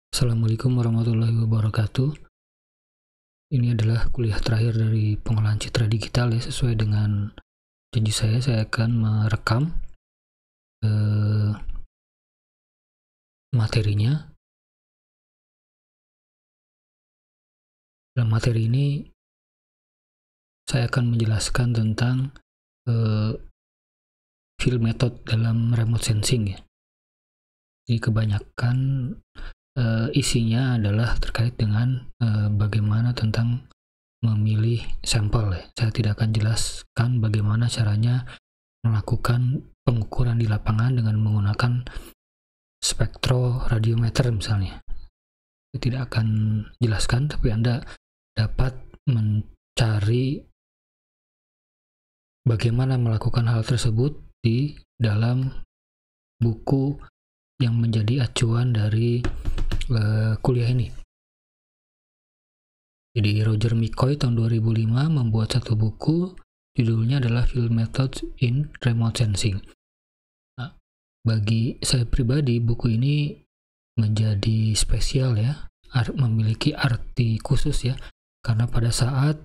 Assalamualaikum warahmatullahi wabarakatuh. Ini adalah kuliah terakhir dari pengolahan citra digital ya, sesuai dengan janji saya akan merekam materinya. Dalam materi ini saya akan menjelaskan tentang field method dalam remote sensing ya. Jadi kebanyakan isinya adalah terkait dengan bagaimana tentang memilih sampel ya. Saya tidak akan jelaskan bagaimana caranya melakukan pengukuran di lapangan dengan menggunakan spektroradiometer misalnya. Saya tidak akan jelaskan, tapi Anda dapat mencari bagaimana melakukan hal tersebut di dalam buku yang menjadi acuan dari kuliah ini. Jadi Roger McCoy tahun 2005 membuat satu buku, judulnya adalah Field Methods in Remote Sensing. Nah, bagi saya pribadi buku ini menjadi spesial ya, memiliki arti khusus ya, karena pada saat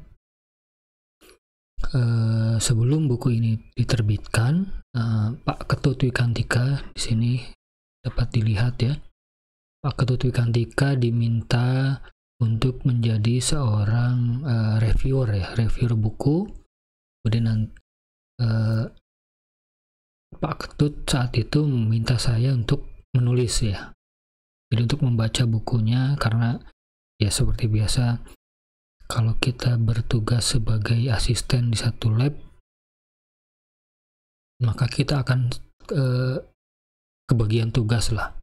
sebelum buku ini diterbitkan, Pak Ketut Wikantika di sini dapat dilihat ya, Pak Ketut Wikantika diminta untuk menjadi seorang reviewer buku. Kemudian Pak Ketut saat itu meminta saya untuk menulis ya. Jadi untuk membaca bukunya, karena ya seperti biasa kalau kita bertugas sebagai asisten di satu lab, maka kita akan kebagian tugas lah.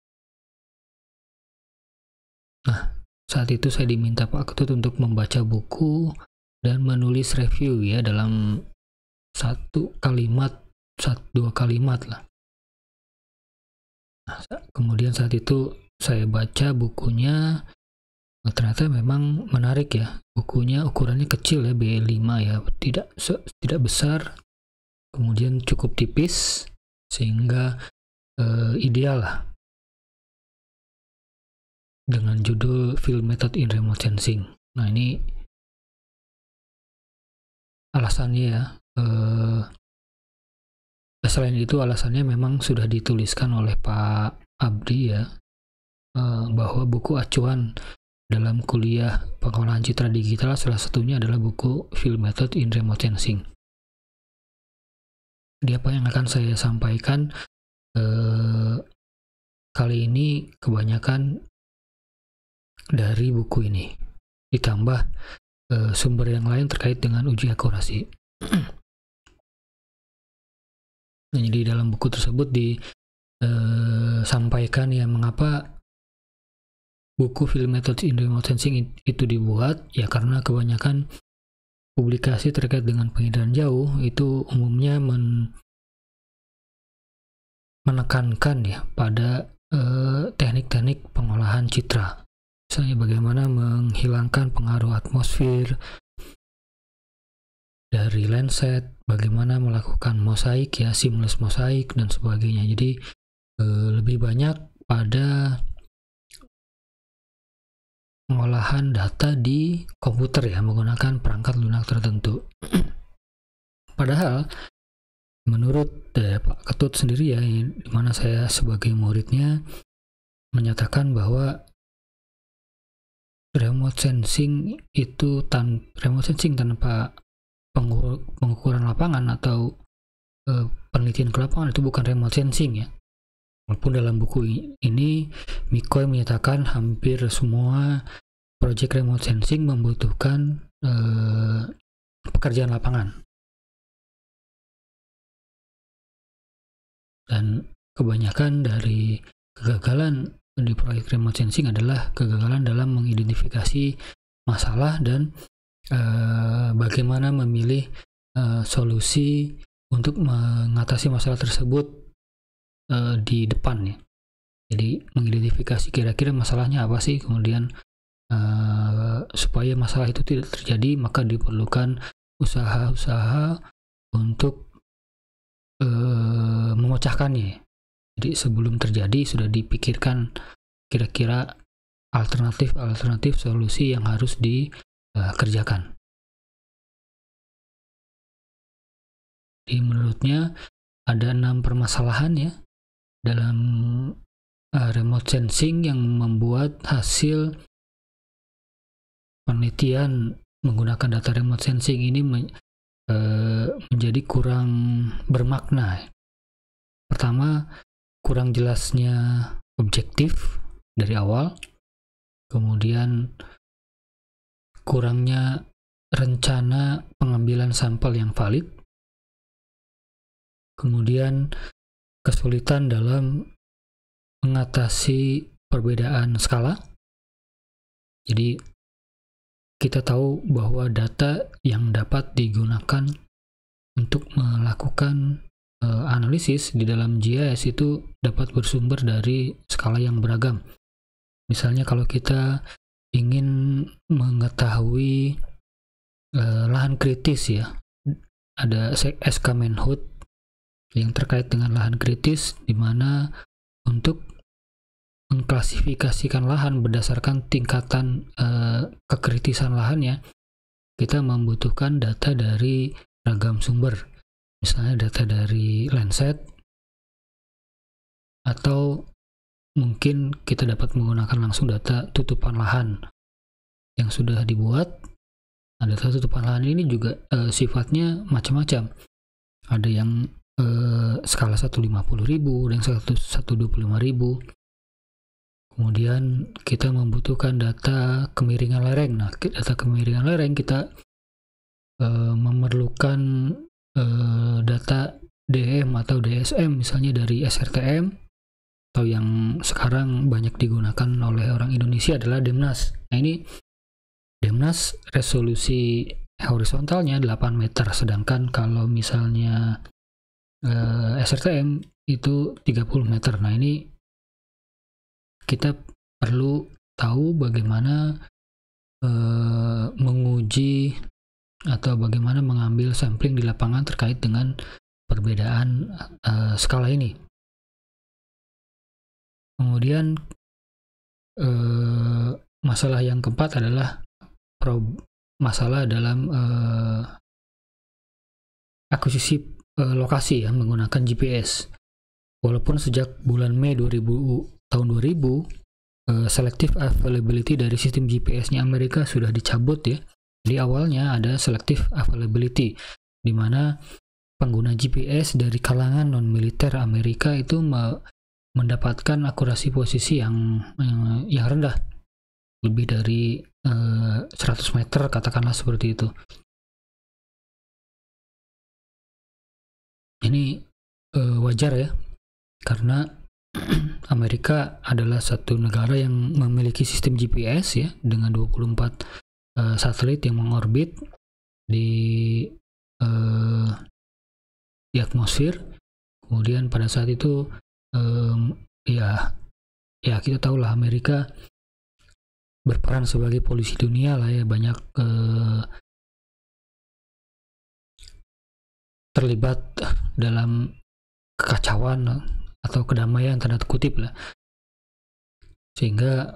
Nah, saat itu saya diminta Pak Ketut untuk membaca buku dan menulis review ya dalam dua kalimat lah. Nah, kemudian saat itu saya baca bukunya, ternyata memang menarik ya. Bukunya ukurannya kecil ya, B5 ya, tidak besar, kemudian cukup tipis sehingga ideal lah, dengan judul Field Method in Remote Sensing. Nah, ini alasannya ya. Selain itu alasannya memang sudah dituliskan oleh Pak Abdi ya, bahwa buku acuan dalam kuliah pengolahan citra digital salah satunya adalah buku Field Method in Remote Sensing. Jadi apa yang akan saya sampaikan kali ini kebanyakan dari buku ini, ditambah sumber yang lain terkait dengan uji akurasi. Nah, jadi dalam buku tersebut disampaikan ya mengapa buku Field Methods in Remote Sensing itu dibuat ya, karena kebanyakan publikasi terkait dengan penginderaan jauh itu umumnya menekankan ya pada teknik-teknik pengolahan citra. Misalnya bagaimana menghilangkan pengaruh atmosfer dari lenset, bagaimana melakukan mosaik ya, seamless mosaik dan sebagainya. Jadi lebih banyak pada pengolahan data di komputer ya, menggunakan perangkat lunak tertentu. Padahal menurut Pak Ketut sendiri ya, di mana saya sebagai muridnya menyatakan bahwa remote sensing tanpa pengukuran lapangan atau penelitian ke lapangan itu bukan remote sensing ya. Walaupun dalam buku ini McCoy menyatakan hampir semua project remote sensing membutuhkan pekerjaan lapangan. Dan kebanyakan dari kegagalan di proyek remote sensing adalah kegagalan dalam mengidentifikasi masalah dan bagaimana memilih solusi untuk mengatasi masalah tersebut di depan ya. Jadi mengidentifikasi kira-kira masalahnya apa sih, kemudian supaya masalah itu tidak terjadi maka diperlukan usaha-usaha untuk memecahkannya. Jadi sebelum terjadi sudah dipikirkan kira-kira alternatif solusi yang harus dikerjakan. Jadi menurutnya ada 6 permasalahan ya dalam remote sensing yang membuat hasil penelitian menggunakan data remote sensing ini menjadi kurang bermakna. Pertama, kurang jelasnya objektif dari awal, kemudian kurangnya rencana pengambilan sampel yang valid, kemudian kesulitan dalam mengatasi perbedaan skala. Jadi kita tahu bahwa data yang dapat digunakan untuk melakukan analisis di dalam GIS itu dapat bersumber dari skala yang beragam. Misalnya kalau kita ingin mengetahui lahan kritis ya, ada SK Menhut yang terkait dengan lahan kritis, di mana untuk mengklasifikasikan lahan berdasarkan tingkatan kekritisan lahannya, kita membutuhkan data dari ragam sumber. Misalnya data dari Landsat, atau mungkin kita dapat menggunakan langsung data tutupan lahan yang sudah dibuat. Nah, data tutupan lahan ini juga sifatnya macam-macam. Ada yang skala 150.000, dan 125.000. Kemudian kita membutuhkan data kemiringan lereng. Nah, data kemiringan lereng kita memerlukan data DM atau DSM, misalnya dari SRTM, atau yang sekarang banyak digunakan oleh orang Indonesia adalah Demnas. Nah, ini Demnas resolusi horizontalnya 8 meter, sedangkan kalau misalnya SRTM itu 30 meter. Nah, ini kita perlu tahu bagaimana menguji atau bagaimana mengambil sampling di lapangan terkait dengan perbedaan skala ini. Kemudian masalah yang keempat adalah masalah dalam akuisisi lokasi ya menggunakan GPS. Walaupun sejak bulan Mei tahun 2000 selective availability dari sistem GPS-nya Amerika sudah dicabut ya. Di awalnya ada selective availability, di mana pengguna GPS dari kalangan non-militer Amerika itu mendapatkan akurasi posisi yang rendah, lebih dari 100 meter katakanlah seperti itu. Ini wajar ya, karena Amerika adalah satu negara yang memiliki sistem GPS ya dengan 24 satelit yang mengorbit di atmosfer. Kemudian pada saat itu ya kita tahulah Amerika berperan sebagai polisi dunia lah ya, banyak terlibat dalam kekacauan atau kedamaian tanda kutip lah, sehingga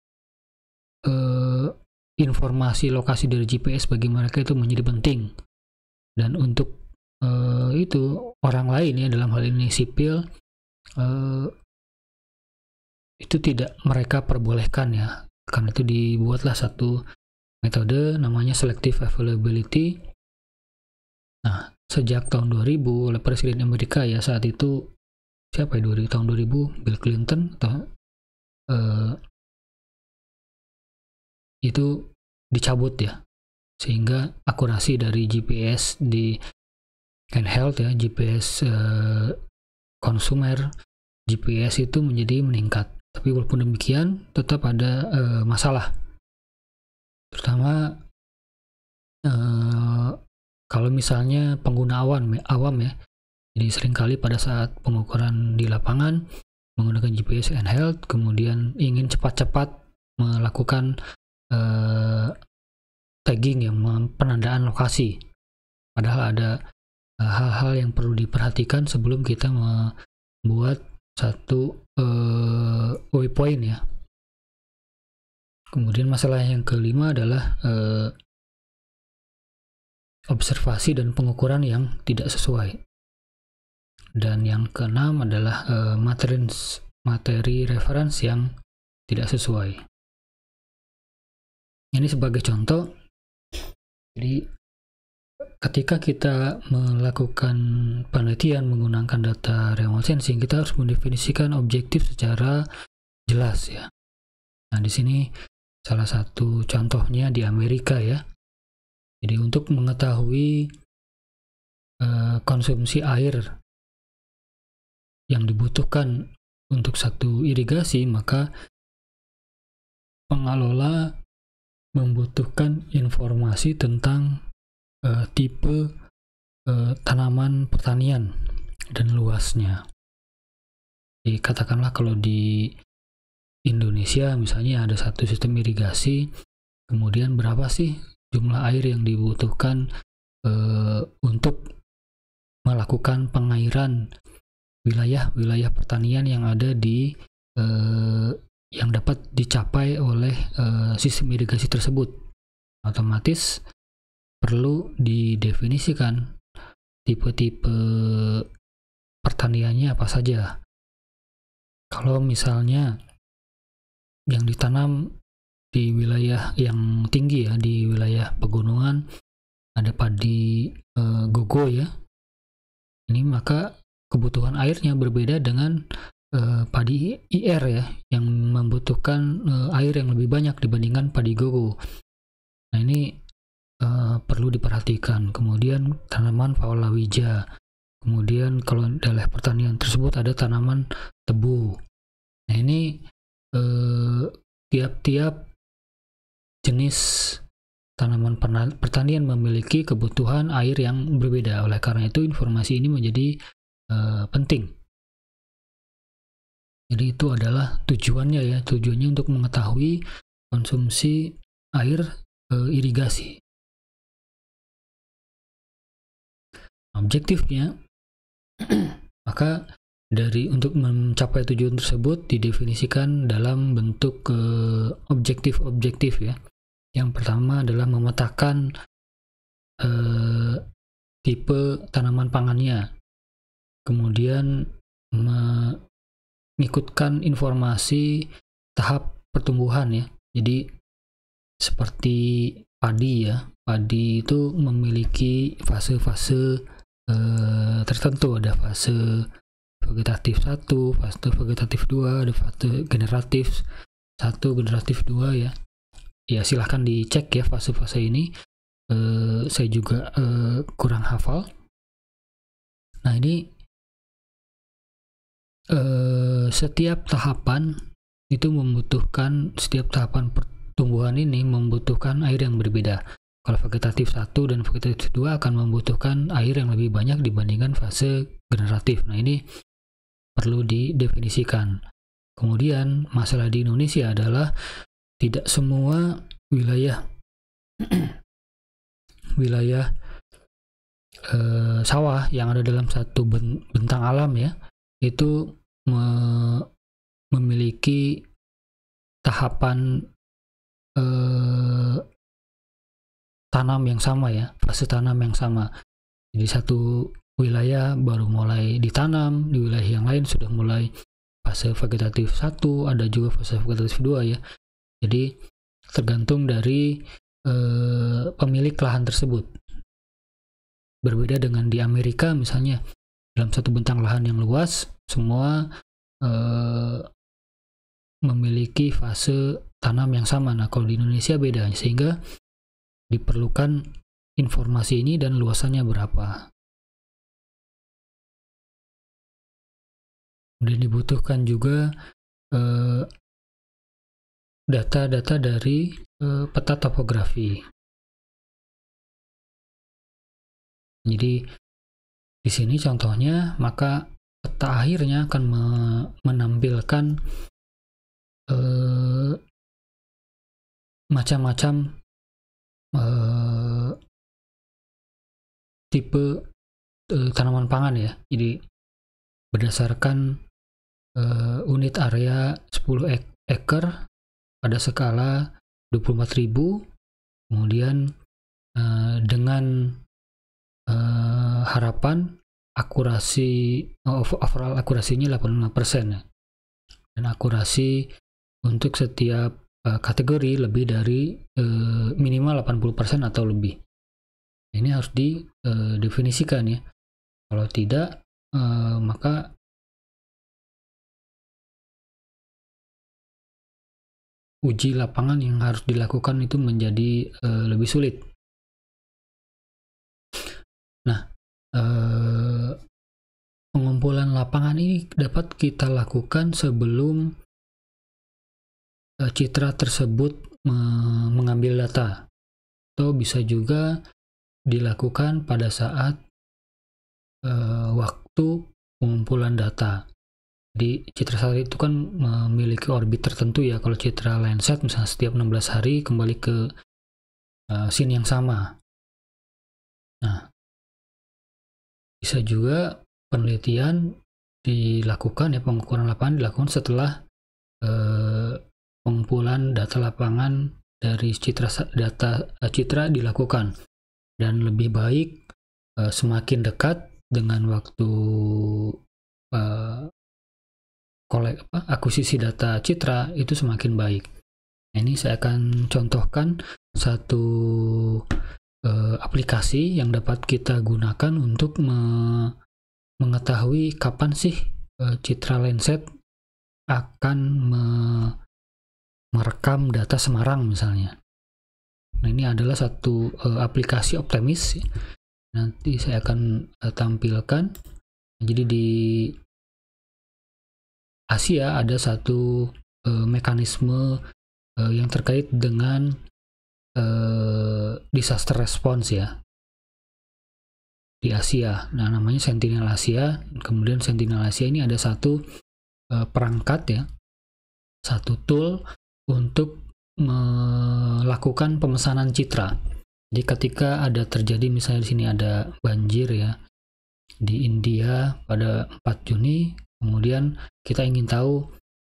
informasi lokasi dari GPS bagi mereka itu menjadi penting. Dan untuk itu orang lain ya, dalam hal ini sipil, itu tidak mereka perbolehkan ya. Karena itu dibuatlah satu metode namanya selective availability. Nah, sejak tahun 2000 oleh Presiden Amerika ya saat itu, siapa ya, tahun 2000 Bill Clinton atau itu dicabut ya, sehingga akurasi dari GPS di handheld ya, GPS konsumer, GPS itu menjadi meningkat. Tapi walaupun demikian tetap ada masalah, terutama kalau misalnya pengguna awam ya. Jadi seringkali pada saat pengukuran di lapangan menggunakan GPS handheld, kemudian ingin cepat-cepat melakukan tagging ya, penandaan lokasi. Padahal ada hal-hal yang perlu diperhatikan sebelum kita membuat satu waypoint ya. Kemudian masalah yang kelima adalah observasi dan pengukuran yang tidak sesuai. Dan yang keenam adalah materi reference yang tidak sesuai. Ini sebagai contoh, jadi ketika kita melakukan penelitian menggunakan data remote sensing, kita harus mendefinisikan objektif secara jelas ya. Nah, di sini salah satu contohnya di Amerika ya. Jadi untuk mengetahui konsumsi air yang dibutuhkan untuk satu irigasi, maka pengelola membutuhkan informasi tentang tipe tanaman pertanian dan luasnya. Jadi katakanlah kalau di Indonesia misalnya ada satu sistem irigasi, kemudian berapa sih jumlah air yang dibutuhkan untuk melakukan pengairan wilayah-wilayah pertanian yang ada di yang dapat dicapai oleh sistem irigasi tersebut. Otomatis perlu didefinisikan tipe-tipe pertaniannya apa saja. Kalau misalnya yang ditanam di wilayah yang tinggi ya, di wilayah pegunungan ada padi gogo ya, ini maka kebutuhan airnya berbeda dengan padi IR ya, yang membutuhkan air yang lebih banyak dibandingkan padi gogo. Nah ini perlu diperhatikan. Kemudian tanaman palawija. Kemudian kalau dalam pertanian tersebut ada tanaman tebu. Nah ini tiap-tiap jenis tanaman pertanian memiliki kebutuhan air yang berbeda. Oleh karena itu informasi ini menjadi penting. Jadi itu adalah tujuannya ya, tujuannya untuk mengetahui konsumsi air irigasi. Objektifnya, maka untuk mencapai tujuan tersebut didefinisikan dalam bentuk objektif-objektif ya. Yang pertama adalah memetakan tipe tanaman pangannya, kemudian mengikutkan informasi tahap pertumbuhan ya. Jadi seperti padi ya, padi itu memiliki fase-fase tertentu. Ada fase vegetatif 1, fase vegetatif 2, ada fase generatif 1, generatif 2 ya. Ya silahkan dicek ya fase-fase ini. Saya juga kurang hafal. Nah ini setiap tahapan pertumbuhan ini membutuhkan air yang berbeda. Kalau vegetatif 1 dan vegetatif 2 akan membutuhkan air yang lebih banyak dibandingkan fase generatif. Nah ini perlu didefinisikan. Kemudian masalah di Indonesia adalah tidak semua wilayah sawah yang ada dalam satu bentang alam ya, itu memiliki tahapan tanam yang sama ya, fase tanam yang sama. Jadi satu wilayah baru mulai ditanam, di wilayah yang lain sudah mulai fase vegetatif 1, ada juga fase vegetatif 2 ya. Jadi tergantung dari pemilik lahan tersebut. Berbeda dengan di Amerika misalnya, dalam satu bentang lahan yang luas, semua memiliki fase tanam yang sama. Nah kalau di Indonesia beda, sehingga diperlukan informasi ini dan luasannya berapa. Kemudian dibutuhkan juga data-data dari peta topografi. Jadi di sini contohnya, maka peta akhirnya akan menampilkan macam-macam tipe tanaman pangan ya. Jadi berdasarkan unit area 10 ekar pada skala 24.000, kemudian dengan harapan overall akurasinya 85% ya. Dan akurasi untuk setiap kategori lebih dari minimal 80% atau lebih. Ini harus didefinisikan ya. Kalau tidak, maka uji lapangan yang harus dilakukan itu menjadi lebih sulit. Nah, pengumpulan lapangan ini dapat kita lakukan sebelum citra tersebut mengambil data, atau bisa juga dilakukan pada saat waktu pengumpulan data. Jadi citra satelit itu kan memiliki orbit tertentu ya. Kalau citra Landsat misalnya setiap 16 hari kembali ke scene yang sama. Nah, bisa juga penelitian dilakukan ya, pengukuran lapangan dilakukan setelah pengumpulan data lapangan dari citra dilakukan, dan lebih baik semakin dekat dengan waktu akuisisi data citra itu semakin baik. Nah, ini saya akan contohkan satu aplikasi yang dapat kita gunakan untuk mengetahui kapan sih citra Landsat akan merekam data Semarang misalnya. Nah, ini adalah satu aplikasi Optimis. Nanti saya akan tampilkan. Jadi di Asia ada satu mekanisme yang terkait dengan disaster response ya di Asia. Nah, namanya Sentinel Asia. Kemudian Sentinel Asia ini ada satu perangkat ya, satu tool untuk melakukan pemesanan citra. Jadi ketika ada terjadi, misalnya di sini ada banjir ya di India pada 4 Juni, kemudian kita ingin tahu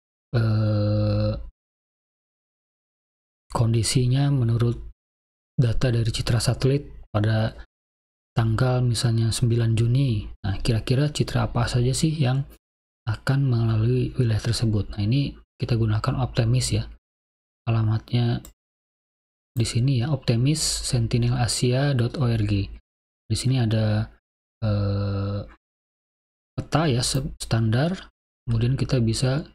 kondisinya menurut data dari citra satelit pada tanggal misalnya 9 Juni. Nah, kira-kira citra apa saja sih yang akan melalui wilayah tersebut. Nah, ini kita gunakan Optimis ya. Alamatnya di sini ya, Optimis sentinelasia.org. Di sini ada peta ya standar. Kemudian kita bisa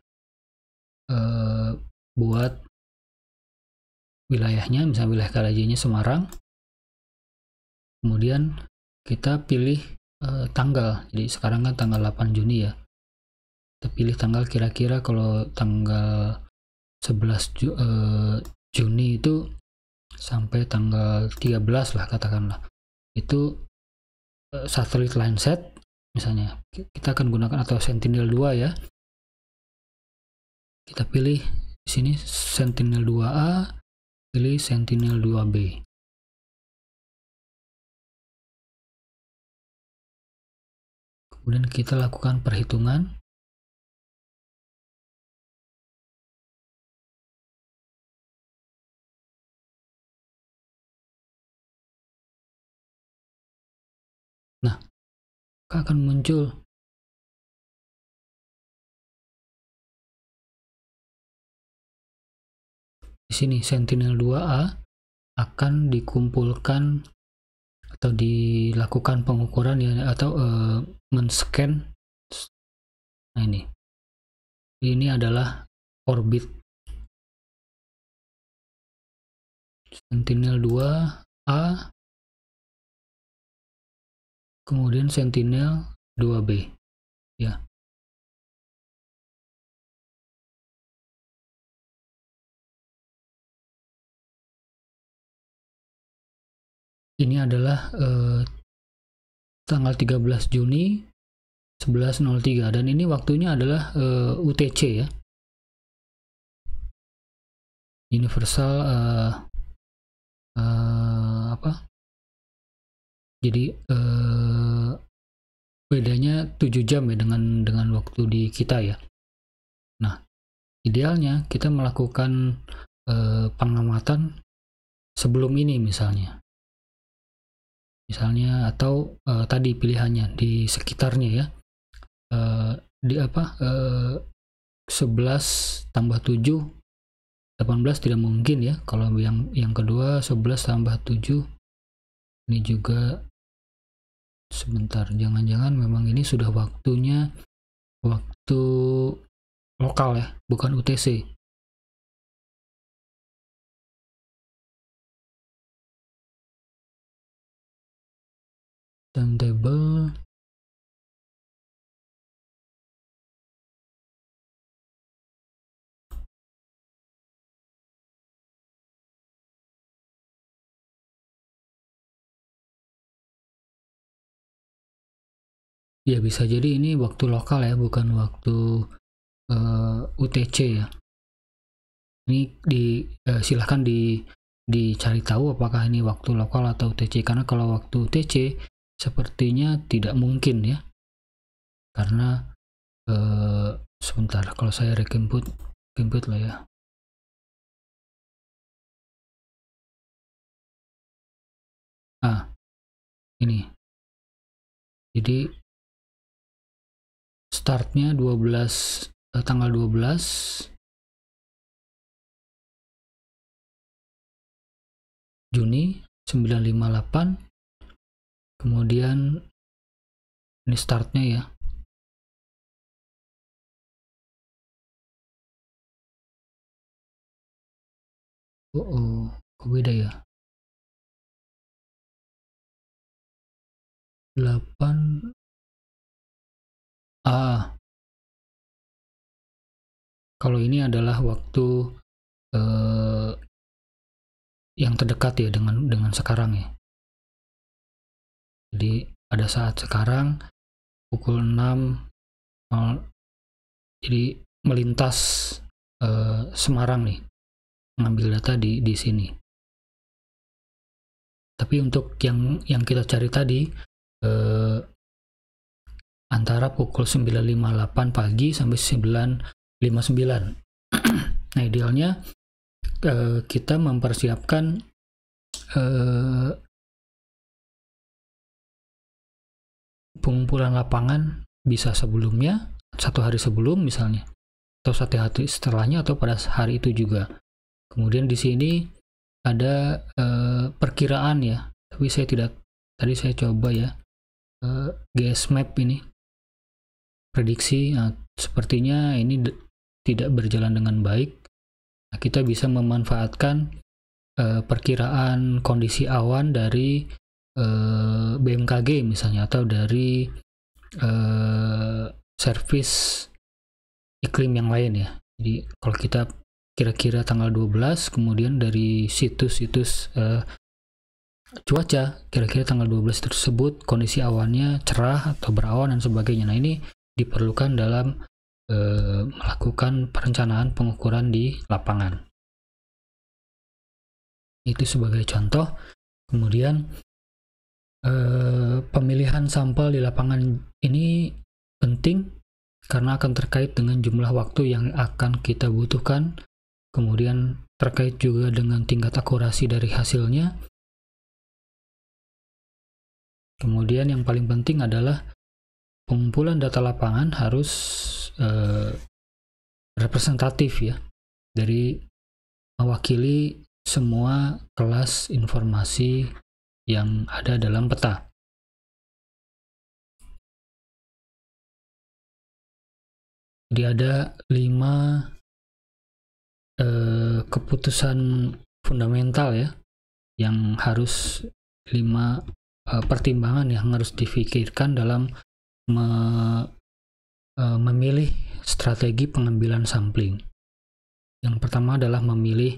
buat wilayahnya, misalnya wilayah KLJ-nya Semarang. Kemudian kita pilih tanggal. Jadi sekarang kan tanggal 8 Juni ya. Kita pilih tanggal, kira-kira kalau tanggal 11 Juni itu sampai tanggal 13 lah katakanlah. Itu satelit Landsat misalnya. Kita akan gunakan atau Sentinel-2 ya. Kita pilih di sini Sentinel-2A, pilih Sentinel-2B. Kemudian kita lakukan perhitungan. Nah, akan muncul di sini Sentinel-2A akan dikumpulkan atau dilakukan pengukuran ya, atau men-scan. Nah, ini adalah orbit Sentinel-2A, kemudian Sentinel-2B ya. Ini adalah tanggal 13 Juni 11.03, dan ini waktunya adalah UTC ya, Universal jadi bedanya 7 jam ya dengan waktu di kita ya. Nah, idealnya kita melakukan pengamatan sebelum ini misalnya atau tadi pilihannya di sekitarnya ya, di apa 11 tambah 7 18 tidak mungkin ya. Kalau yang kedua 11 tambah 7 ini juga sebentar, jangan-jangan memang ini sudah waktunya waktu lokal ya, bukan UTC. Timetable ya, bisa jadi ini waktu lokal ya, bukan waktu UTC ya. Ini silahkan dicari tahu apakah ini waktu lokal atau UTC, karena kalau waktu UTC sepertinya tidak mungkin ya, karena sebentar, kalau saya input lah ya. Ini jadi startnya tanggal 12 Juni 958, kemudian ini startnya ya. Kok beda ya? 8 kalau ini adalah waktu yang terdekat ya dengan sekarang ya. Jadi pada saat sekarang pukul 6, jadi melintas Semarang nih, mengambil data di sini. Tapi untuk yang kita cari tadi antara pukul 9.58 pagi sampai 9.59. Nah, idealnya kita mempersiapkan pengumpulan lapangan bisa sebelumnya, 1 hari sebelum misalnya, atau 1 hari setelahnya, atau pada hari itu juga. Kemudian di sini ada perkiraan ya, tapi tadi saya coba ya GS Map ini prediksi. Nah, sepertinya ini tidak berjalan dengan baik. Nah, kita bisa memanfaatkan perkiraan kondisi awan dari BMKG misalnya, atau dari service iklim yang lain ya. Jadi kalau kita kira-kira tanggal 12, kemudian dari situs-situs cuaca kira-kira tanggal 12 tersebut kondisi awannya cerah atau berawan dan sebagainya. Nah, ini diperlukan dalam melakukan perencanaan pengukuran di lapangan. Itu sebagai contoh. Kemudian pemilihan sampel di lapangan ini penting karena akan terkait dengan jumlah waktu yang akan kita butuhkan, kemudian terkait juga dengan tingkat akurasi dari hasilnya. Kemudian yang paling penting adalah pengumpulan data lapangan harus representatif ya, dari mewakili semua kelas informasi yang ada dalam peta. Jadi ada 5 keputusan fundamental ya, yang harus 5 pertimbangan yang harus difikirkan dalam memilih strategi pengambilan sampling. Yang pertama adalah memilih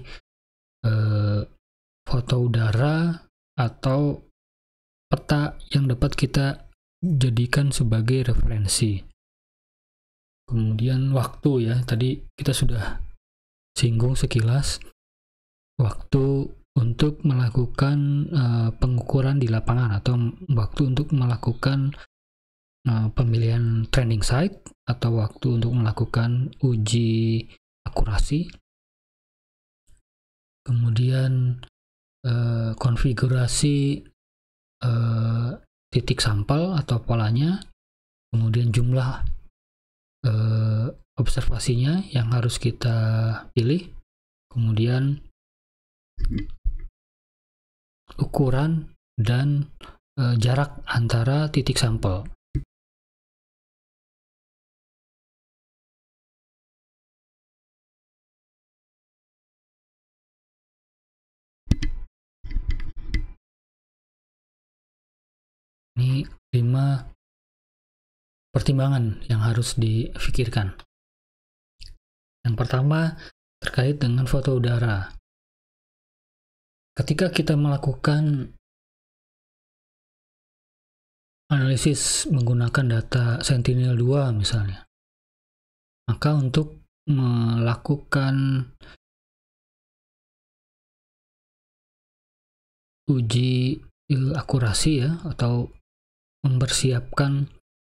foto udara atau peta yang dapat kita jadikan sebagai referensi. Kemudian waktu ya, tadi kita sudah singgung sekilas waktu untuk melakukan pengukuran di lapangan, atau waktu untuk melakukan pemilihan training site, atau waktu untuk melakukan uji akurasi. kemudian konfigurasi titik sampel atau polanya, kemudian jumlah observasinya yang harus kita pilih, kemudian ukuran dan jarak antara titik sampel. Ini 5 pertimbangan yang harus difikirkan. Yang pertama terkait dengan foto udara. Ketika kita melakukan analisis menggunakan data Sentinel-2 misalnya, maka untuk melakukan uji akurasi ya, atau mempersiapkan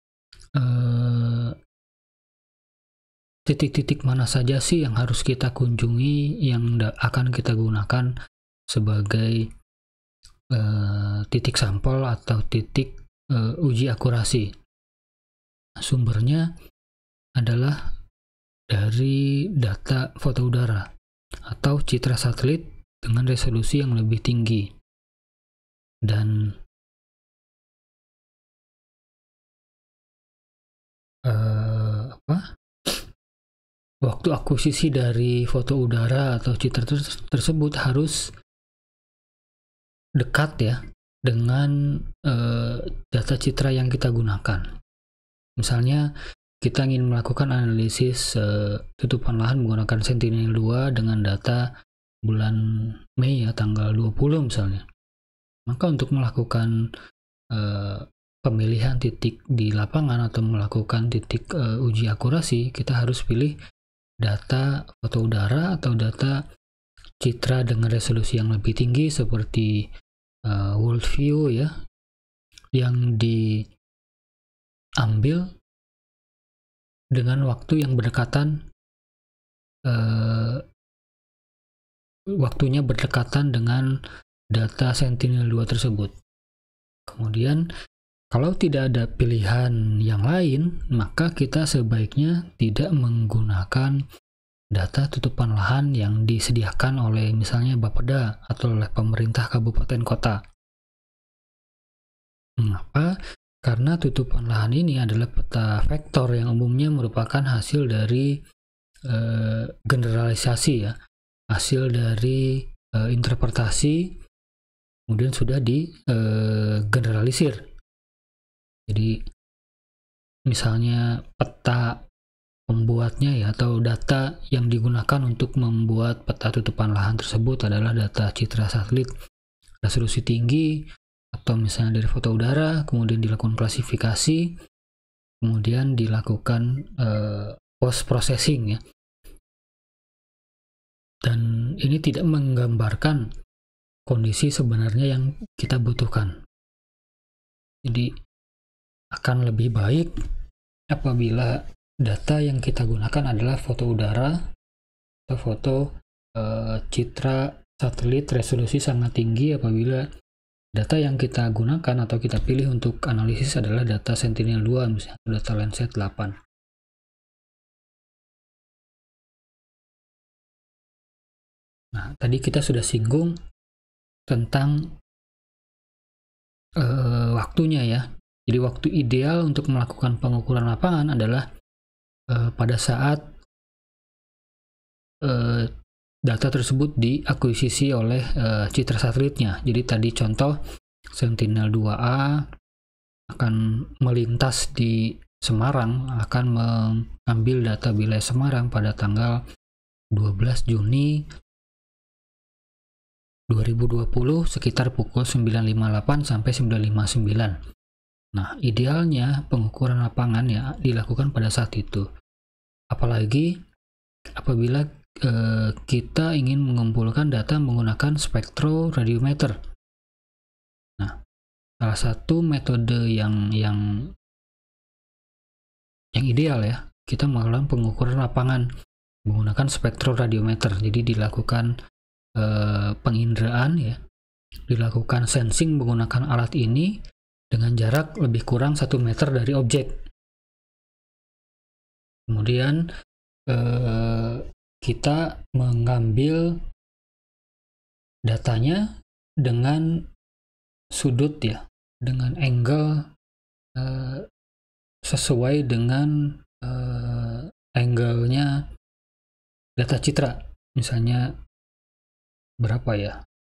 titik-titik mana saja sih yang harus kita kunjungi, yang akan kita gunakan sebagai titik sampel atau titik uji akurasi. Sumbernya adalah dari data foto udara atau citra satelit dengan resolusi yang lebih tinggi. Dan waktu akuisisi dari foto udara atau citra tersebut harus dekat ya dengan data citra yang kita gunakan. Misalnya kita ingin melakukan analisis tutupan lahan menggunakan Sentinel-2 dengan data bulan Mei ya, tanggal 20 misalnya. Maka untuk melakukan pemilihan titik di lapangan atau melakukan titik uji akurasi, kita harus pilih data foto udara atau data citra dengan resolusi yang lebih tinggi seperti world view ya, yang diambil dengan waktu yang berdekatan, waktunya berdekatan dengan data Sentinel-2 tersebut. Kemudian kalau tidak ada pilihan yang lain, maka kita sebaiknya tidak menggunakan data tutupan lahan yang disediakan oleh misalnya Bapeda atau oleh pemerintah kabupaten kota. Mengapa? Karena tutupan lahan ini adalah peta vektor yang umumnya merupakan hasil dari generalisasi ya, hasil dari interpretasi, kemudian sudah digeneralisir. Jadi misalnya peta pembuatnya ya, atau data yang digunakan untuk membuat peta tutupan lahan tersebut adalah data citra satelit resolusi tinggi, atau misalnya dari foto udara, kemudian dilakukan klasifikasi, kemudian dilakukan post processing ya. Dan ini tidak menggambarkan kondisi sebenarnya yang kita butuhkan. Jadi akan lebih baik apabila data yang kita gunakan adalah foto udara atau foto citra satelit resolusi sangat tinggi, apabila data yang kita gunakan atau kita pilih untuk analisis adalah data Sentinel-2 misalnya, data Landsat 8. Nah, tadi kita sudah singgung tentang waktunya ya. Jadi waktu ideal untuk melakukan pengukuran lapangan adalah pada saat data tersebut diakuisisi oleh citra satelitnya. Jadi tadi contoh Sentinel-2A akan melintas di Semarang, akan mengambil data wilayah Semarang pada tanggal 12 Juni 2020 sekitar pukul 9.58 sampai 9.59. Nah, idealnya pengukuran lapangan ya dilakukan pada saat itu. Apalagi apabila kita ingin mengumpulkan data menggunakan spektroradiometer. Nah, salah satu metode yang ideal ya, kita melakukan pengukuran lapangan menggunakan spektroradiometer. Jadi dilakukan penginderaan ya, dilakukan sensing menggunakan alat ini dengan jarak lebih kurang 1 meter dari objek. Kemudian kita mengambil datanya dengan sudut ya, dengan angle sesuai dengan angle-nya data citra. Misalnya berapa ya?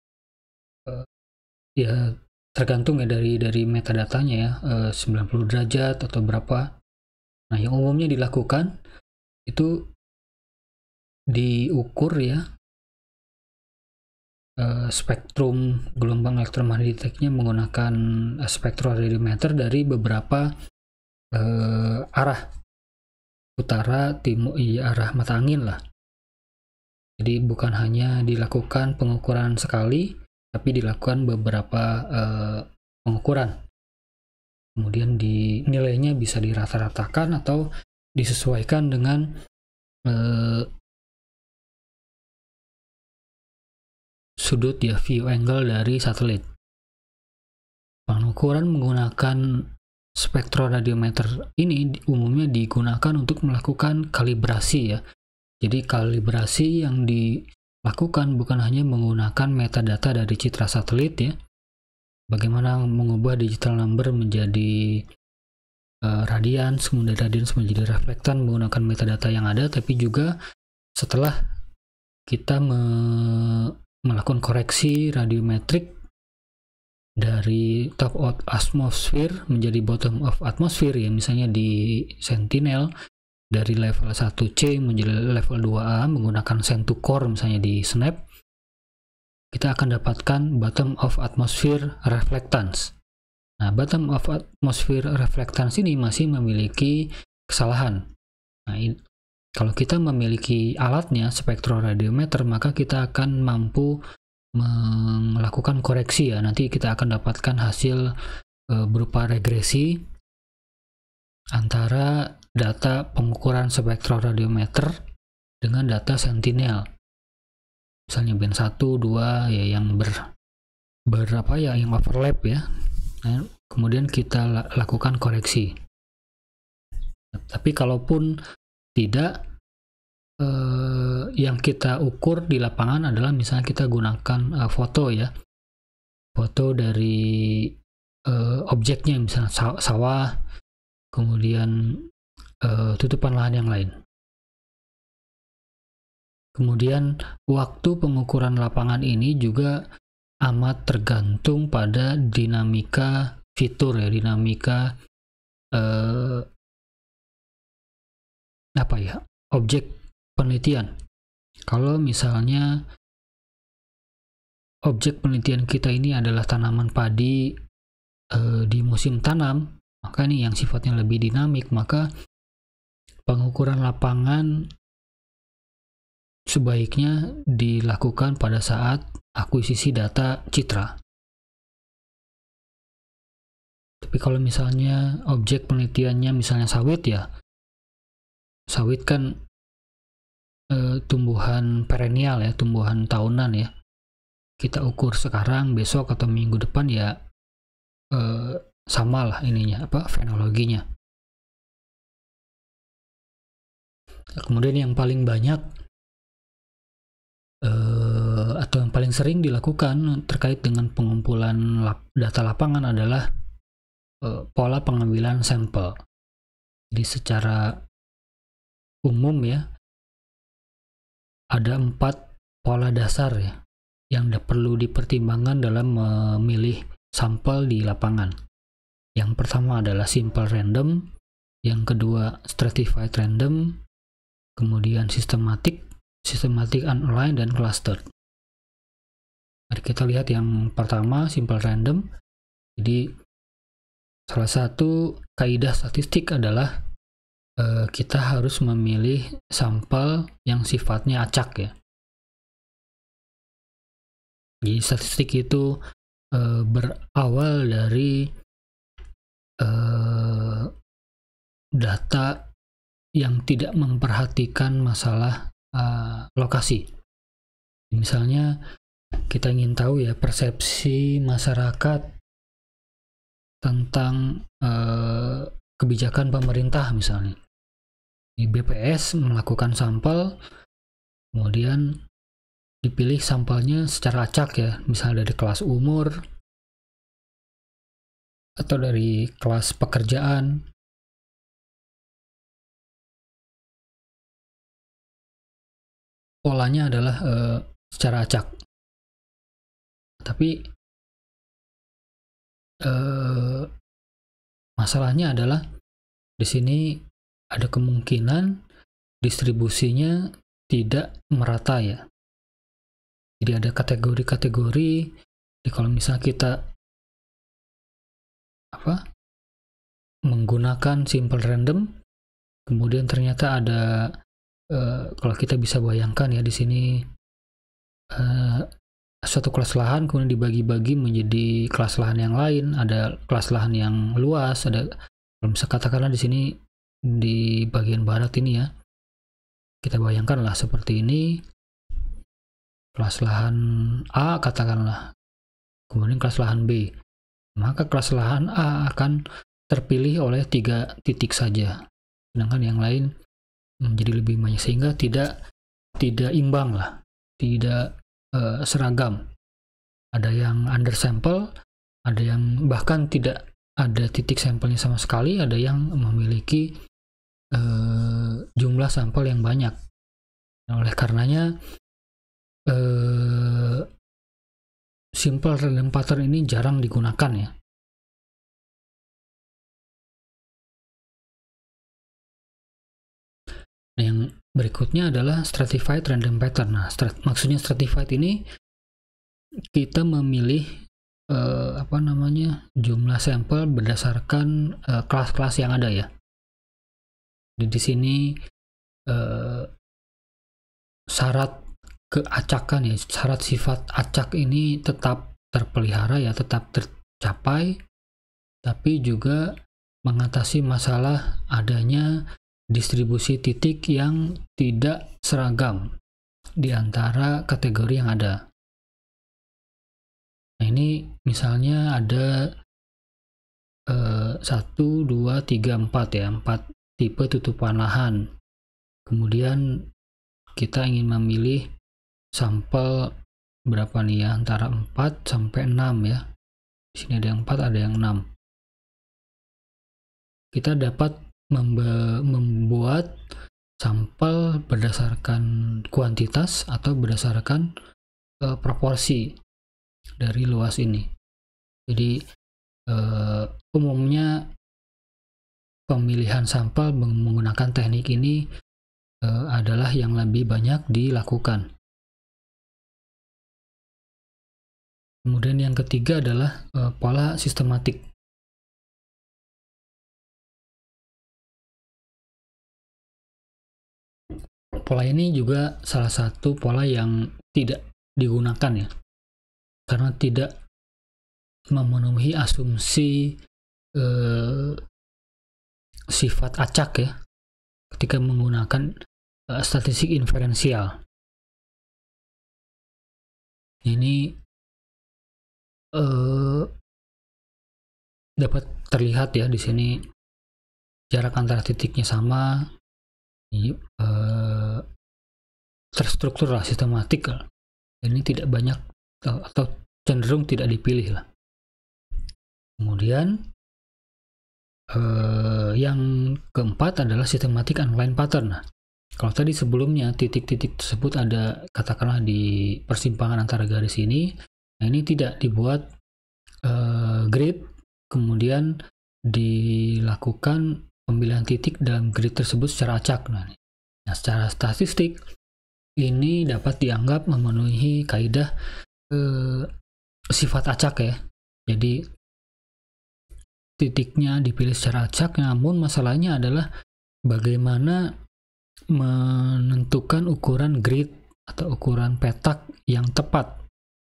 Ya tergantung ya dari metadatanya ya, 90 derajat atau berapa. Nah, yang umumnya dilakukan itu diukur ya, spektrum gelombang elektromagnetiknya menggunakan spektroradiometer dari beberapa arah, utara, timur, arah mata angin lah. Jadi bukan hanya dilakukan pengukuran sekali, tapi dilakukan beberapa pengukuran. Kemudian nilainya bisa dirata-ratakan atau disesuaikan dengan sudut ya, view angle dari satelit. Pengukuran menggunakan spektroradiometer ini umumnya digunakan untuk melakukan kalibrasi ya. Jadi kalibrasi yang dilakukan bukan hanya menggunakan metadata dari citra satelit ya, bagaimana mengubah digital number menjadi radians, kemudian radians menjadi reflektan menggunakan metadata yang ada, tapi juga setelah kita melakukan koreksi radiometrik dari top of atmosphere menjadi bottom of atmosphere ya, misalnya di Sentinel dari level 1C menjadi level 2A menggunakan send to core misalnya di Snap, kita akan dapatkan bottom of atmosphere reflectance. Nah, bottom of atmosphere reflectance ini masih memiliki kesalahan. Nah, kalau kita memiliki alatnya spektroradiometer, maka kita akan mampu melakukan koreksi ya. Nanti kita akan dapatkan hasil berupa regresi antara data pengukuran spektroradiometer dengan data Sentinel. Misalnya band 1, 2 ya yang berapa ya, yang overlap ya. Nah, kemudian kita lakukan koreksi. Tapi kalaupun tidak, yang kita ukur di lapangan adalah misalnya kita gunakan foto ya, foto dari objeknya, misalnya sawah, kemudian tutupan lahan yang lain. Kemudian waktu pengukuran lapangan ini juga amat tergantung pada dinamika fitur ya, dinamika objek penelitian. Kalau misalnya objek penelitian kita ini adalah tanaman padi di musim tanam, maka ini yang sifatnya lebih dinamik, maka pengukuran lapangan sebaiknya dilakukan pada saat akuisisi data citra. Tapi kalau misalnya objek penelitiannya misalnya sawit ya, sawit kan tumbuhan perennial ya, tumbuhan tahunan ya. Kita ukur sekarang, besok atau minggu depan ya sama lah ininya, fenologinya. Kemudian yang paling banyak atau yang paling sering dilakukan terkait dengan pengumpulan data lapangan adalah pola pengambilan sampel. Jadi secara umum ya, ada 4 pola dasar ya yang perlu dipertimbangkan dalam memilih sampel di lapangan. Yang pertama adalah simple random, yang kedua stratified random, kemudian systematic unaligned, dan clustered. Mari kita lihat yang pertama, simple random. Jadi salah satu kaidah statistik adalah kita harus memilih sampel yang sifatnya acak ya. Jadi statistik itu berawal dari data yang tidak memperhatikan masalah lokasi. Misalnya kita ingin tahu ya persepsi masyarakat tentang kebijakan pemerintah misalnya. Di BPS melakukan sampel, kemudian dipilih sampelnya secara acak ya, misalnya dari kelas umur atau dari kelas pekerjaan. Polanya adalah secara acak. Tapi masalahnya adalah di sini ada kemungkinan distribusinya tidak merata ya. Jadi ada kategori-kategori. Kalau misalnya kita menggunakan simple random, kemudian ternyata ada kalau kita bisa bayangkan ya di sini suatu kelas lahan kemudian dibagi-bagi menjadi kelas lahan yang lain, ada kelas lahan yang luas, ada kalau misalnya katakanlah di sini di bagian barat ini ya, kita bayangkanlah seperti ini, kelas lahan A katakanlah, kemudian kelas lahan B, maka kelas lahan A akan terpilih oleh 3 titik saja, sedangkan yang lain menjadi lebih banyak sehingga tidak imbang lah, tidak seragam. Ada yang undersample, ada yang bahkan tidak ada titik sampelnya sama sekali, ada yang memiliki jumlah sampel yang banyak. Oleh karenanya simple random pattern ini jarang digunakan ya. Nah, yang berikutnya adalah stratified random pattern. Nah, maksudnya stratified ini kita memilih jumlah sampel berdasarkan kelas-kelas yang ada ya. Jadi di sini syarat keacakan ya, syarat sifat acak ini tetap terpelihara ya, tetap tercapai, tapi juga mengatasi masalah adanya distribusi titik yang tidak seragam di antara kategori yang ada. Nah, ini misalnya ada 1, 2, 3, 4 ya, 4 tipe tutupan lahan. Kemudian kita ingin memilih sampel berapa nih ya, antara 4 sampai 6 ya. Di sini ada yang 4, ada yang 6. Kita dapat membuat sampel berdasarkan kuantitas atau berdasarkan proporsi dari luas ini. Jadi umumnya pemilihan sampel menggunakan teknik ini adalah yang lebih banyak dilakukan. Kemudian yang ketiga adalah pola sistematik. Pola ini juga salah satu pola yang tidak digunakan ya, karena tidak memenuhi asumsi sifat acak ya, ketika menggunakan statistik inferensial. Ini dapat terlihat ya di sini jarak antara titiknya sama, terstruktur lah, sistematik lah. Ini tidak banyak atau cenderung tidak dipilih lah. Kemudian yang keempat adalah systematic unaligned pattern. Nah, kalau tadi sebelumnya titik-titik tersebut ada katakanlah di persimpangan antara garis ini, nah ini tidak dibuat grid, kemudian dilakukan pemilihan titik dalam grid tersebut secara acak. Nah, secara statistik ini dapat dianggap memenuhi kaidah sifat acak ya. Jadi titiknya dipilih secara acak, namun masalahnya adalah bagaimana menentukan ukuran grid atau ukuran petak yang tepat.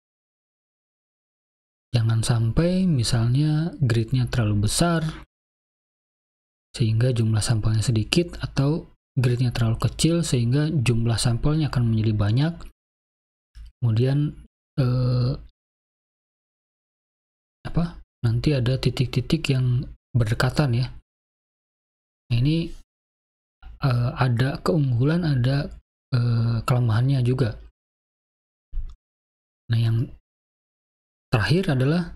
Jangan sampai misalnya gridnya terlalu besar sehingga jumlah sampelnya sedikit, atau gridnya terlalu kecil sehingga jumlah sampelnya akan menjadi banyak. Kemudian eh, nanti ada titik-titik yang berdekatan ya. Nah, ini ada keunggulan, ada kelemahannya juga. Nah, yang terakhir adalah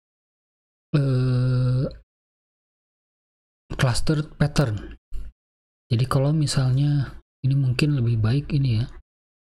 cluster pattern. Jadi kalau misalnya ini mungkin lebih baik ini ya,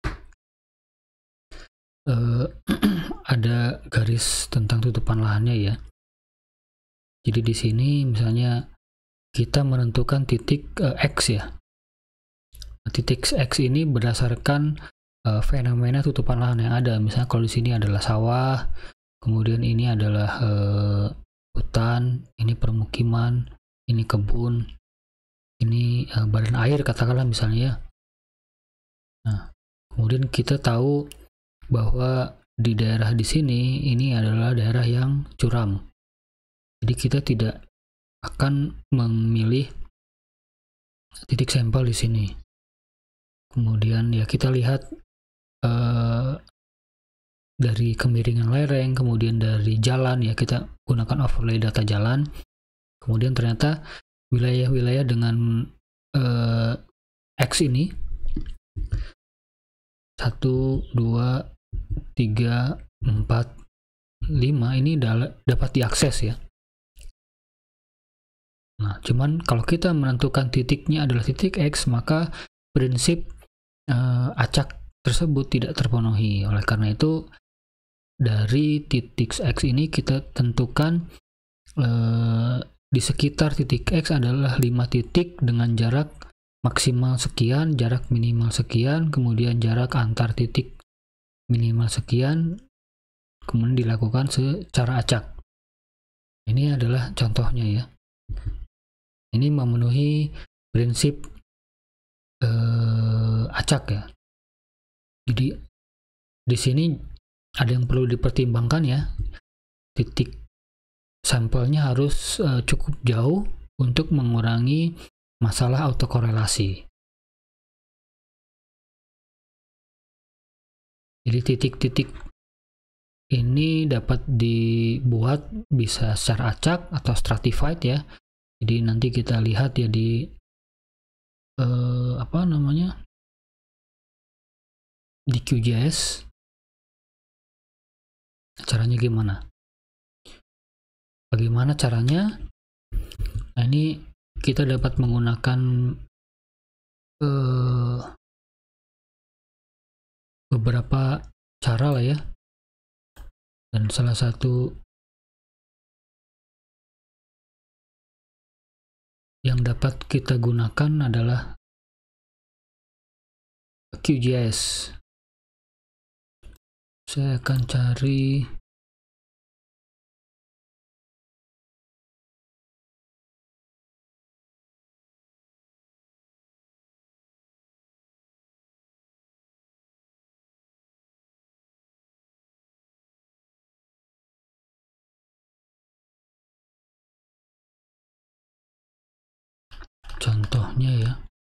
ada garis tentang tutupan lahannya ya. Jadi di sini misalnya kita menentukan titik X ya. Nah, titik X ini berdasarkan fenomena tutupan lahan yang ada. Misalnya kalau di sini adalah sawah, kemudian ini adalah hutan, ini permukiman, ini kebun, ini badan air katakanlah misalnya ya. Nah, kemudian kita tahu bahwa di daerah di sini ini adalah daerah yang curam. Jadi kita tidak akan memilih titik sampel di sini. Kemudian ya kita lihat dari kemiringan lereng, kemudian dari jalan ya kita gunakan overlay data jalan. Kemudian ternyata wilayah-wilayah dengan X ini 1, 2, 3, 4, 5 ini dapat diakses ya. Nah, cuman kalau kita menentukan titiknya adalah titik X, maka prinsip acak tersebut tidak terpenuhi. Oleh karena itu, dari titik X ini kita tentukan di sekitar titik X adalah 5 titik dengan jarak maksimal sekian, jarak minimal sekian, kemudian jarak antar titik minimal sekian, kemudian dilakukan secara acak. Ini adalah contohnya ya. Ini memenuhi prinsip acak ya. Jadi di sini ada yang perlu dipertimbangkan ya. Titik sampelnya harus cukup jauh untuk mengurangi masalah autokorelasi. Jadi titik-titik ini dapat dibuat bisa secara acak atau stratified ya. Jadi nanti kita lihat ya di di QGIS caranya gimana? Bagaimana caranya? Nah, ini kita dapat menggunakan beberapa cara lah ya. Dan salah satu yang dapat kita gunakan adalah QGIS. Saya akan cari contohnya ya.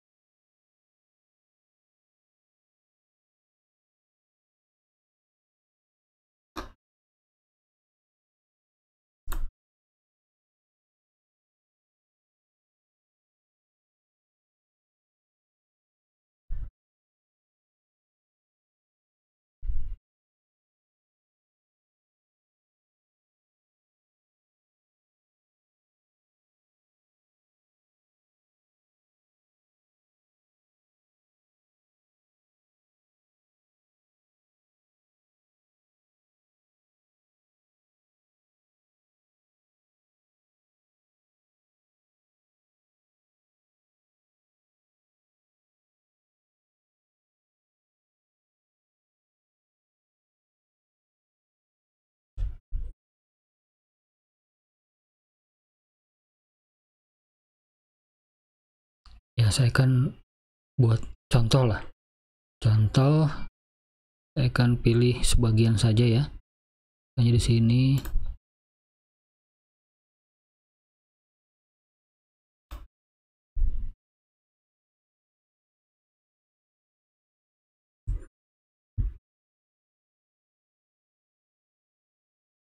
Ya, saya akan buat contoh lah. Contoh, saya akan pilih sebagian saja ya. Hanya di sini.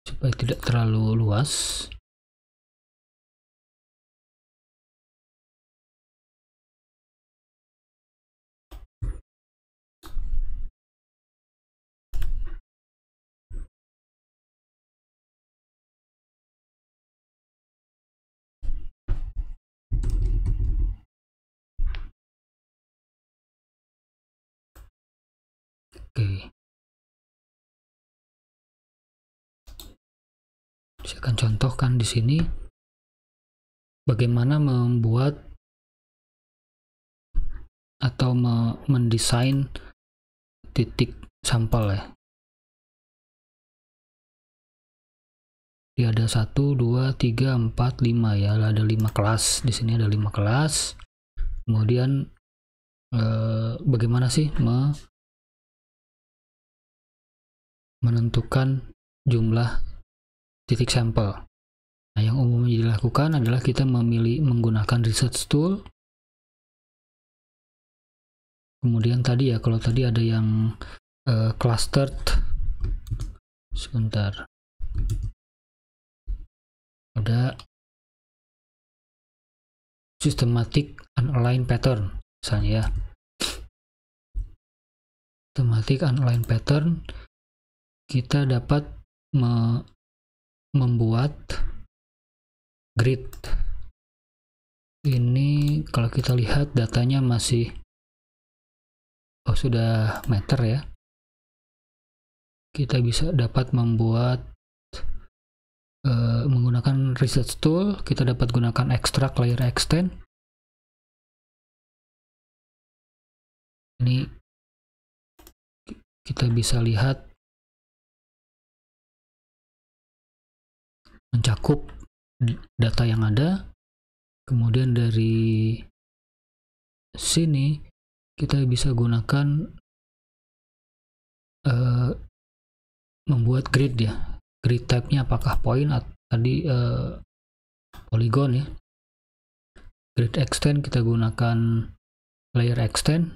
supaya tidak terlalu luas. Oke. Saya akan contohkan di sini bagaimana membuat atau mendesain titik sampel ya. Jadi ada 1, 2, 3, 4, 5 ya. Ada 5 kelas. Di sini ada 5 kelas. Kemudian bagaimana sih menentukan jumlah titik sampel? Nah, yang umumnya dilakukan adalah kita menggunakan research tool. Kemudian tadi ya, kalau tadi ada yang clustered, sebentar, ada systematic unaligned pattern misalnya ya. Systematic unaligned pattern, kita dapat membuat grid. Ini kalau kita lihat datanya masih sudah meter ya. Kita bisa dapat membuat menggunakan research tool. Kita dapat gunakan extract layer extend. Ini kita bisa lihat mencakup data yang ada. Kemudian dari sini kita bisa gunakan membuat grid ya. Grid type-nya apakah point atau tadi polygon ya. Grid extend kita gunakan layer extend.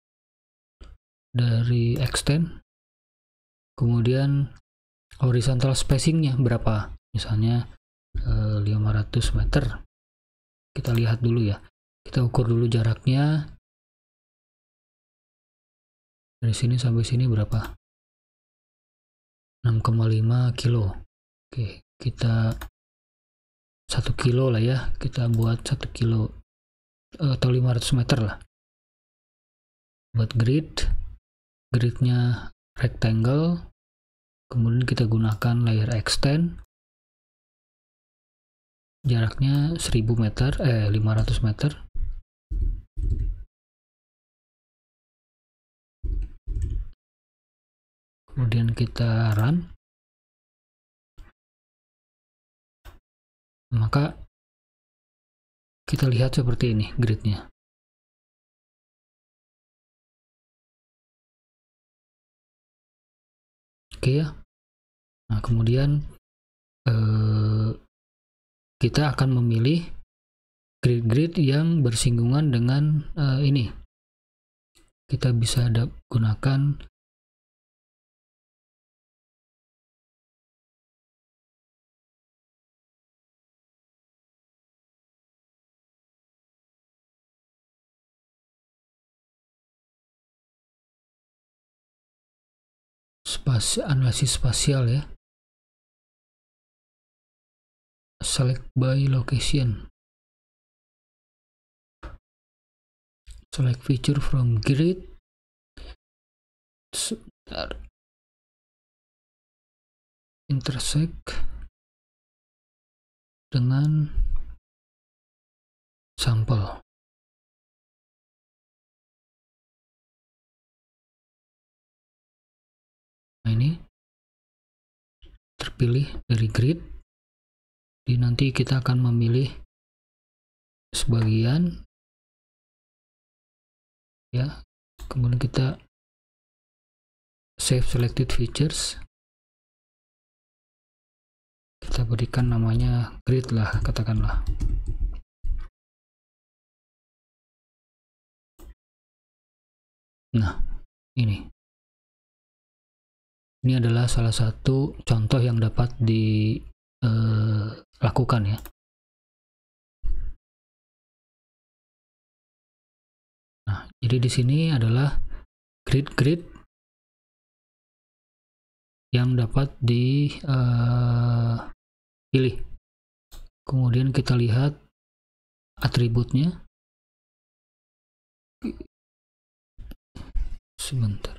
Dari extend, kemudian horizontal spacingnya berapa, misalnya 500 meter. Kita lihat dulu ya, kita ukur dulu jaraknya dari sini sampai sini berapa, 6,5 kilo. Oke, kita 1 kilo lah ya, kita buat 1 kilo atau 500 meter lah. Buat gridnya rectangle, kemudian kita gunakan layer extend, jaraknya 1000 meter, 500 meter. Kemudian kita run, maka kita lihat seperti ini gridnya. Oke ya. Nah, kemudian kita akan memilih grid-grid yang bersinggungan dengan ini. Kita bisa gunakan analisis spasial ya. Select by location. Select feature from grid. Sebentar. Intersect dengan sampel. Nah, ini terpilih dari grid. Jadi nanti kita akan memilih sebagian ya, kemudian kita save selected features, kita berikan namanya grid lah, katakanlah. Nah, ini Ini adalah salah satu contoh yang dapat dilakukan ya. Nah, jadi di sini adalah grid-grid yang dapat dipilih. Kemudian kita lihat atributnya. Sebentar.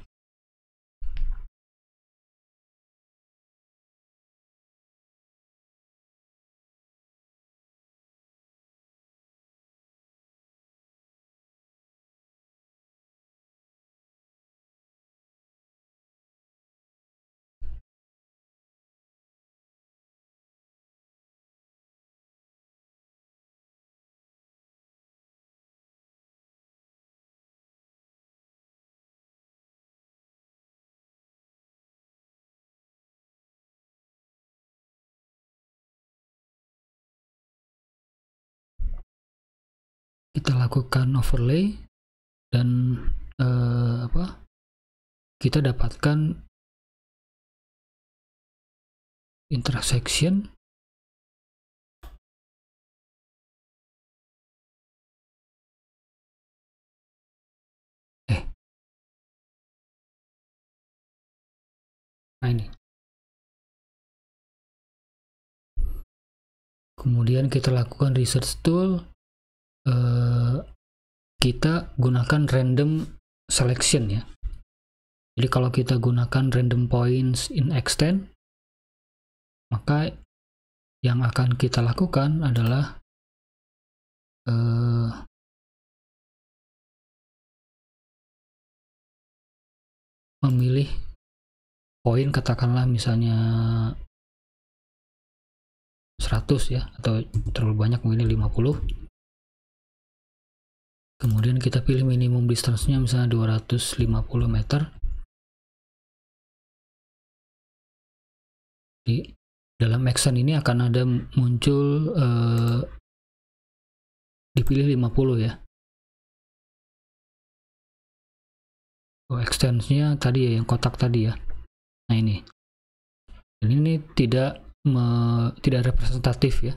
Kita lakukan overlay dan kita dapatkan intersection nah ini. Kemudian kita lakukan research tool, kita gunakan random selection ya. Jadi kalau kita gunakan random points in extend, maka yang akan kita lakukan adalah memilih poin, katakanlah misalnya 100 ya, atau terlalu banyak memilih 50. Kemudian kita pilih minimum distance-nya misalnya 250 meter. Di dalam extend ini akan ada muncul dipilih 50 ya. Extend-nya tadi ya, yang kotak tadi ya. Nah ini. Dan ini tidak representatif ya.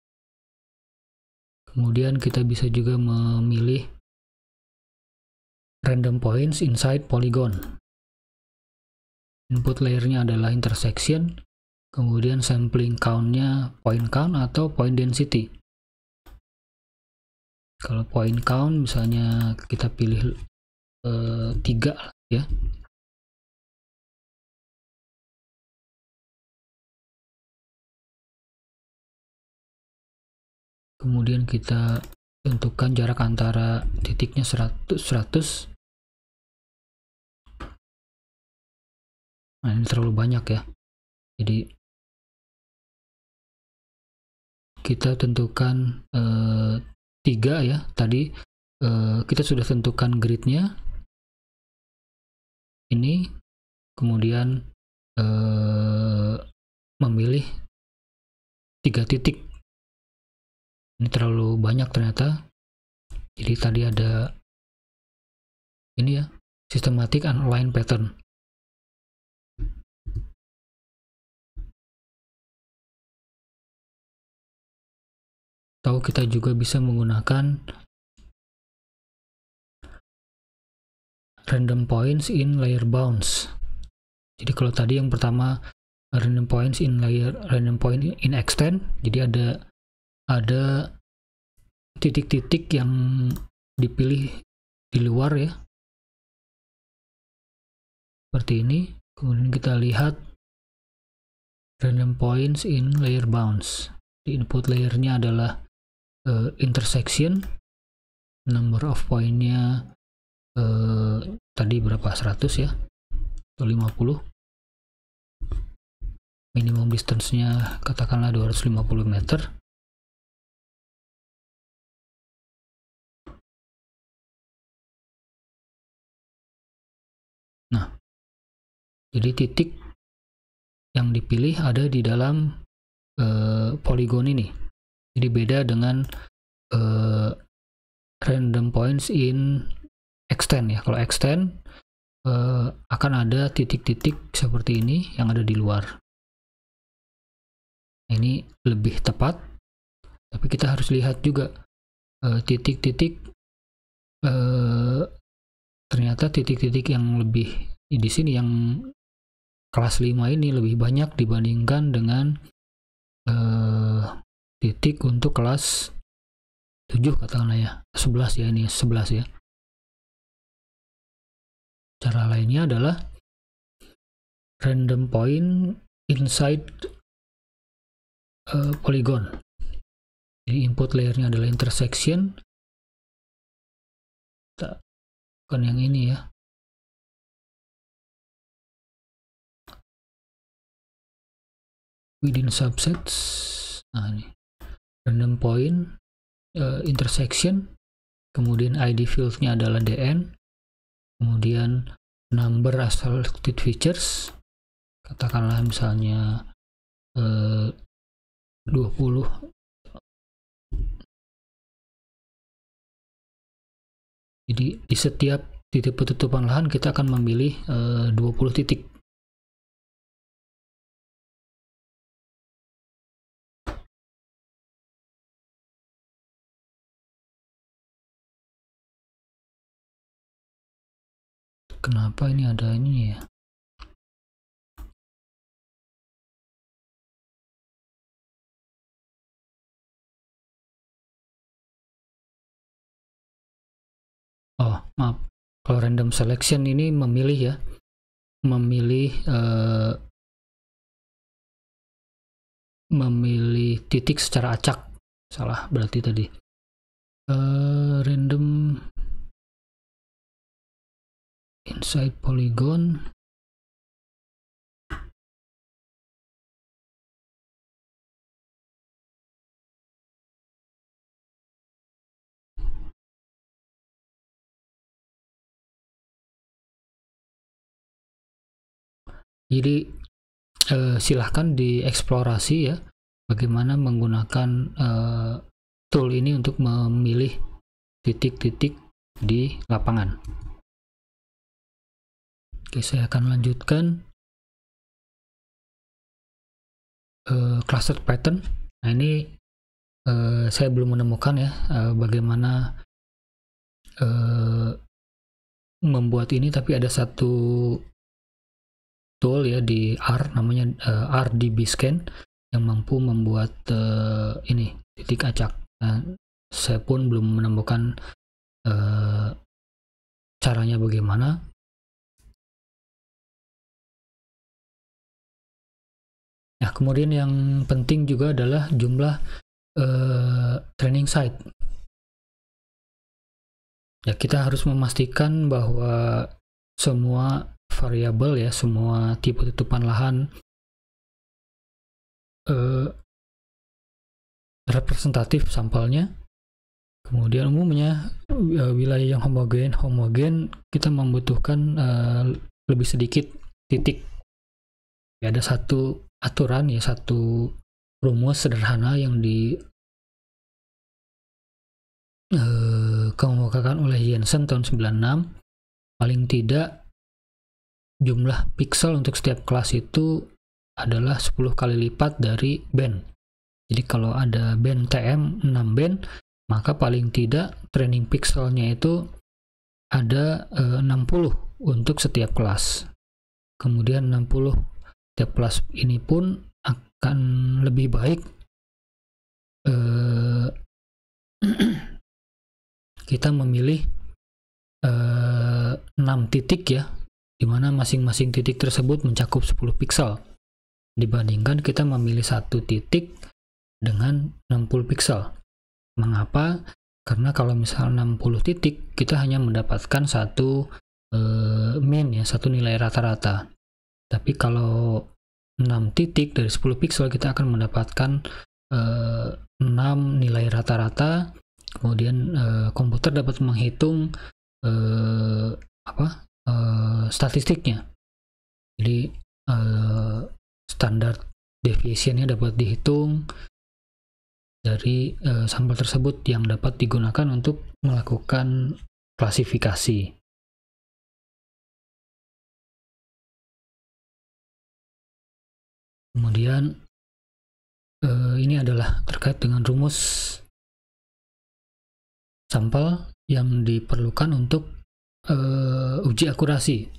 Kemudian kita bisa juga memilih random points inside polygon. Input layernya adalah intersection, kemudian sampling count-nya point count atau point density. Kalau point count misalnya kita pilih 3 ya. Kemudian kita tentukan jarak antara titiknya 100. Nah ini terlalu banyak ya, jadi kita tentukan 3 ya. Tadi kita sudah tentukan gridnya ini, kemudian memilih 3 titik. Ini terlalu banyak ternyata. Jadi tadi ada ini ya, systematic unaligned pattern. Atau kita juga bisa menggunakan random points in layer bounds. Jadi kalau tadi yang pertama random points in layer, random point in extend, jadi ada titik-titik yang dipilih di luar ya, seperti ini. Kemudian kita lihat random points in layer bounds. Di input layernya adalah intersection, number of point-nya tadi berapa, 100 ya atau 50. Minimum distance-nya katakanlah 250 meter. Nah, jadi titik yang dipilih ada di dalam polygon ini. Jadi beda dengan random points in extend ya. Kalau extend akan ada titik-titik seperti ini yang ada di luar. Ini lebih tepat, tapi kita harus lihat juga titik-titik, ternyata titik-titik yang lebih di sini yang kelas 5 ini lebih banyak dibandingkan dengan titik untuk kelas 7 katakanlah ya, 11 ya, ini 11 ya. Cara lainnya adalah random point inside polygon. Jadi input layernya adalah intersection, bukan yang ini ya. Within subsets, nah ini random point intersection, kemudian ID field-nya adalah dn, kemudian number selected features, katakanlah misalnya 20. Jadi di setiap titik penutupan lahan kita akan memilih 20 titik. Kenapa ini ada ini ya? Oh, maaf. Kalau random selection ini memilih ya, memilih titik secara acak. Salah berarti tadi. Random inside polygon. Jadi silahkan dieksplorasi ya, bagaimana menggunakan tool ini untuk memilih titik-titik di lapangan. Oke, saya akan lanjutkan cluster pattern. Nah ini saya belum menemukan ya bagaimana membuat ini, tapi ada satu tool ya di R, namanya RDBScan, yang mampu membuat ini titik acak. Nah, saya pun belum menemukan caranya bagaimana. Nah, kemudian yang penting juga adalah jumlah training site. Ya, kita harus memastikan bahwa semua variabel ya, semua tipe tutupan lahan representatif sampelnya. Kemudian umumnya wilayah yang homogen kita membutuhkan lebih sedikit titik. Ya, ada satu aturan ya, satu rumus sederhana yang dikemukakan oleh Jensen tahun 96. Paling tidak jumlah pixel untuk setiap kelas itu adalah 10 kali lipat dari band. Jadi kalau ada band TM 6 band, maka paling tidak training pixelnya itu ada 60 untuk setiap kelas. Kemudian 60 setiap kelas ini pun akan lebih baik kita memilih 6 titik ya, di mana masing-masing titik tersebut mencakup 10 pixel, dibandingkan kita memilih satu titik dengan 60 pixel. Mengapa? Karena kalau misal 60 titik, kita hanya mendapatkan satu mean ya, satu nilai rata-rata. Tapi kalau 6 titik dari 10 pixel, kita akan mendapatkan 6 nilai rata-rata. Kemudian komputer dapat menghitung statistiknya. Jadi standar deviation-nya dapat dihitung dari sampel tersebut yang dapat digunakan untuk melakukan klasifikasi. Kemudian ini adalah terkait dengan rumus sampel yang diperlukan untuk uji akurasi.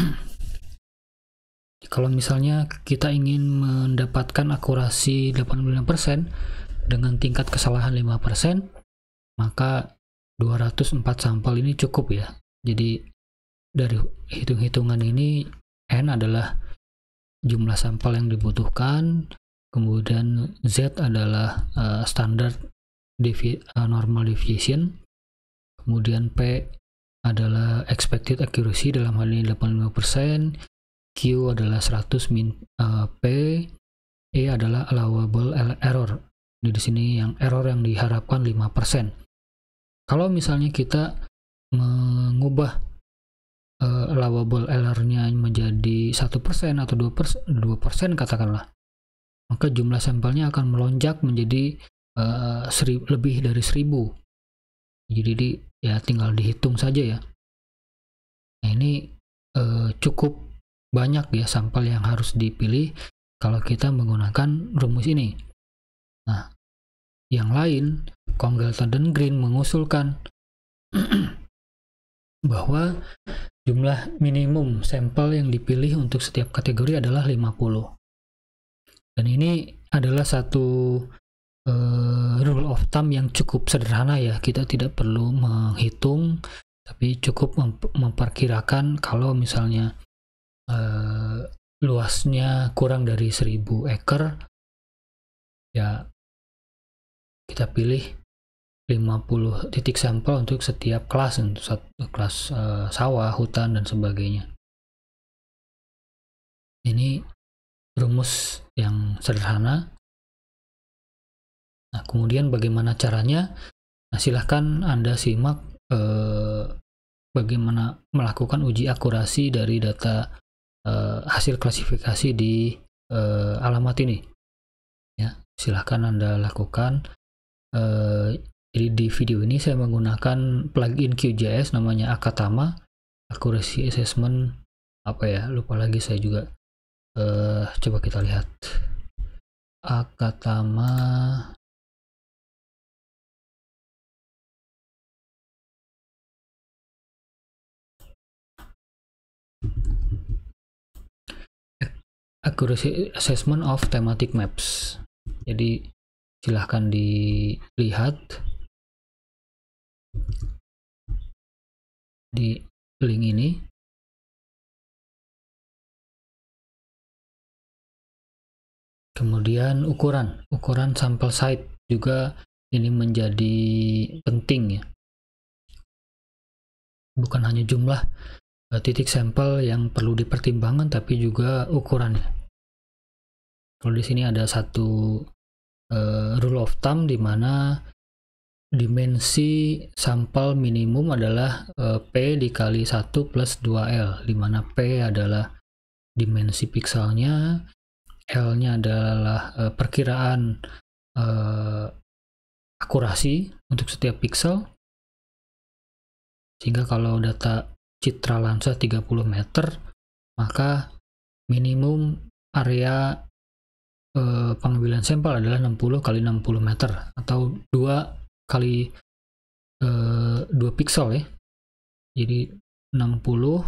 Kalau misalnya kita ingin mendapatkan akurasi 85% dengan tingkat kesalahan 5%, maka 204 sampel ini cukup ya. Jadi dari hitung-hitungan ini N adalah jumlah sampel yang dibutuhkan, kemudian Z adalah standard normal deviation, kemudian P adalah expected accuracy, dalam hal ini 85%, Q adalah 100 min P, E adalah allowable error. Di sini yang error yang diharapkan 5%. Kalau misalnya kita mengubah allowable error-nya menjadi 1% atau 2% katakanlah, maka jumlah sampelnya akan melonjak menjadi lebih dari 1000. Jadi ya tinggal dihitung saja ya. Nah, ini cukup banyak ya sampel yang harus dipilih kalau kita menggunakan rumus ini. Nah, yang lain, Congleton dan Green mengusulkan bahwa jumlah minimum sampel yang dipilih untuk setiap kategori adalah 50. Dan ini adalah satu rule of thumb yang cukup sederhana ya. Kita tidak perlu menghitung, tapi cukup memperkirakan kalau misalnya luasnya kurang dari 1000 acre, ya kita pilih 50 titik sampel untuk setiap kelas, untuk kelas sawah, hutan, dan sebagainya. Ini rumus yang sederhana. Nah, kemudian bagaimana caranya? Nah, silahkan Anda simak bagaimana melakukan uji akurasi dari data hasil klasifikasi di alamat ini. Ya, silahkan Anda lakukan. Jadi di video ini saya menggunakan plugin QGIS namanya Akatama Accuracy Assessment, apa ya, lupa lagi saya juga. Coba kita lihat Akatama Accuracy Assessment of Thematic Maps. Jadi silahkan dilihat di link ini. Kemudian ukuran sampel size juga ini menjadi penting ya. Bukan hanya jumlah titik sampel yang perlu dipertimbangkan, tapi juga ukurannya. Kalau di sini ada satu rule of thumb di mana dimensi sampel minimum adalah P dikali 1 plus 2L, di mana P adalah dimensi pixelnya, L-nya adalah perkiraan akurasi untuk setiap pixel, sehingga kalau data citra lensa 30 meter, maka minimum area pengambilan sampel adalah 60 kali 60 meter atau 2 kali 2 pixel ya. Jadi 60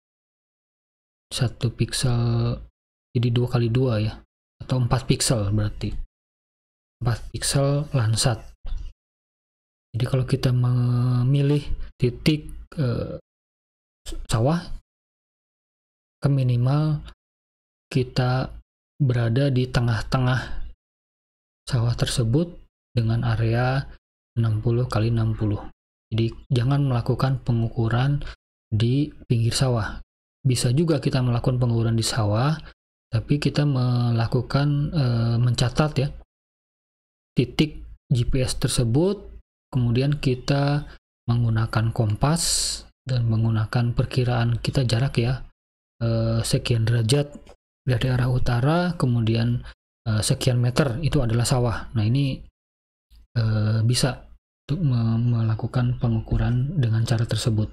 1 pixel, jadi 2 kali 2 ya, atau 4 pixel, berarti 4 pixel Landsat. Jadi kalau kita memilih titik sawah, ke minimal kita berada di tengah-tengah sawah tersebut dengan area 60 kali 60. Jadi jangan melakukan pengukuran di pinggir sawah. Bisa juga kita melakukan pengukuran di sawah, tapi kita melakukan mencatat ya titik GPS tersebut, kemudian kita menggunakan kompas dan menggunakan perkiraan kita jarak ya, sekian derajat dari arah utara, kemudian sekian meter itu adalah sawah. Nah, ini bisa untuk melakukan pengukuran dengan cara tersebut.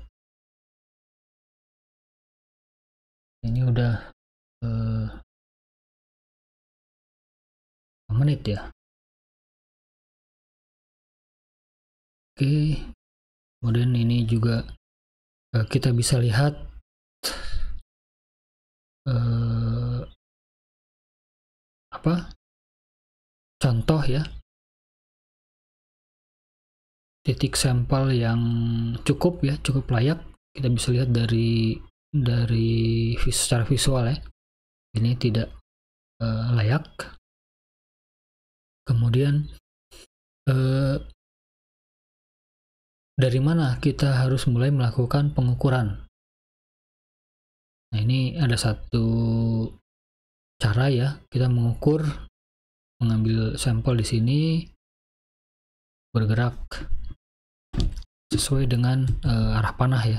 Ini udah menit ya. Oke, kemudian ini juga kita bisa lihat contoh ya, titik sampel yang cukup layak. Kita bisa lihat dari secara visual ya, ini tidak layak. Kemudian dari mana kita harus mulai melakukan pengukuran? Nah, ini ada satu cara ya, kita mengukur, mengambil sampel di sini, bergerak sesuai dengan arah panah ya,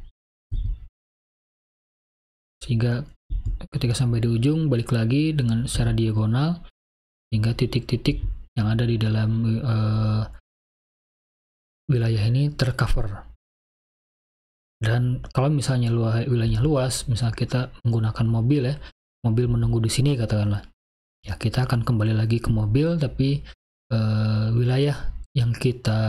sehingga ketika sampai di ujung balik lagi dengan secara diagonal hingga titik-titik yang ada di dalam wilayah ini tercover. Dan kalau misalnya wilayahnya luas, misalnya kita menggunakan mobil ya, mobil menunggu di sini katakanlah, ya kita akan kembali lagi ke mobil, tapi wilayah yang kita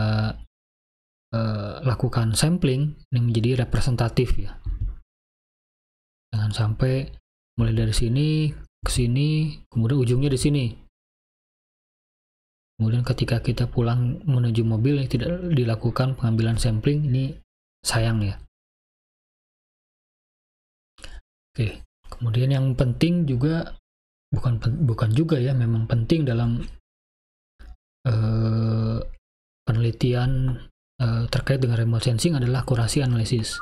lakukan sampling ini menjadi representatif ya. Jangan sampai mulai dari sini ke sini, kemudian ujungnya di sini. Kemudian ketika kita pulang menuju mobil yang tidak dilakukan pengambilan sampling, ini sayang ya. Oke, kemudian yang penting juga, bukan juga ya, memang penting dalam penelitian terkait dengan remote sensing adalah akurasi analisis.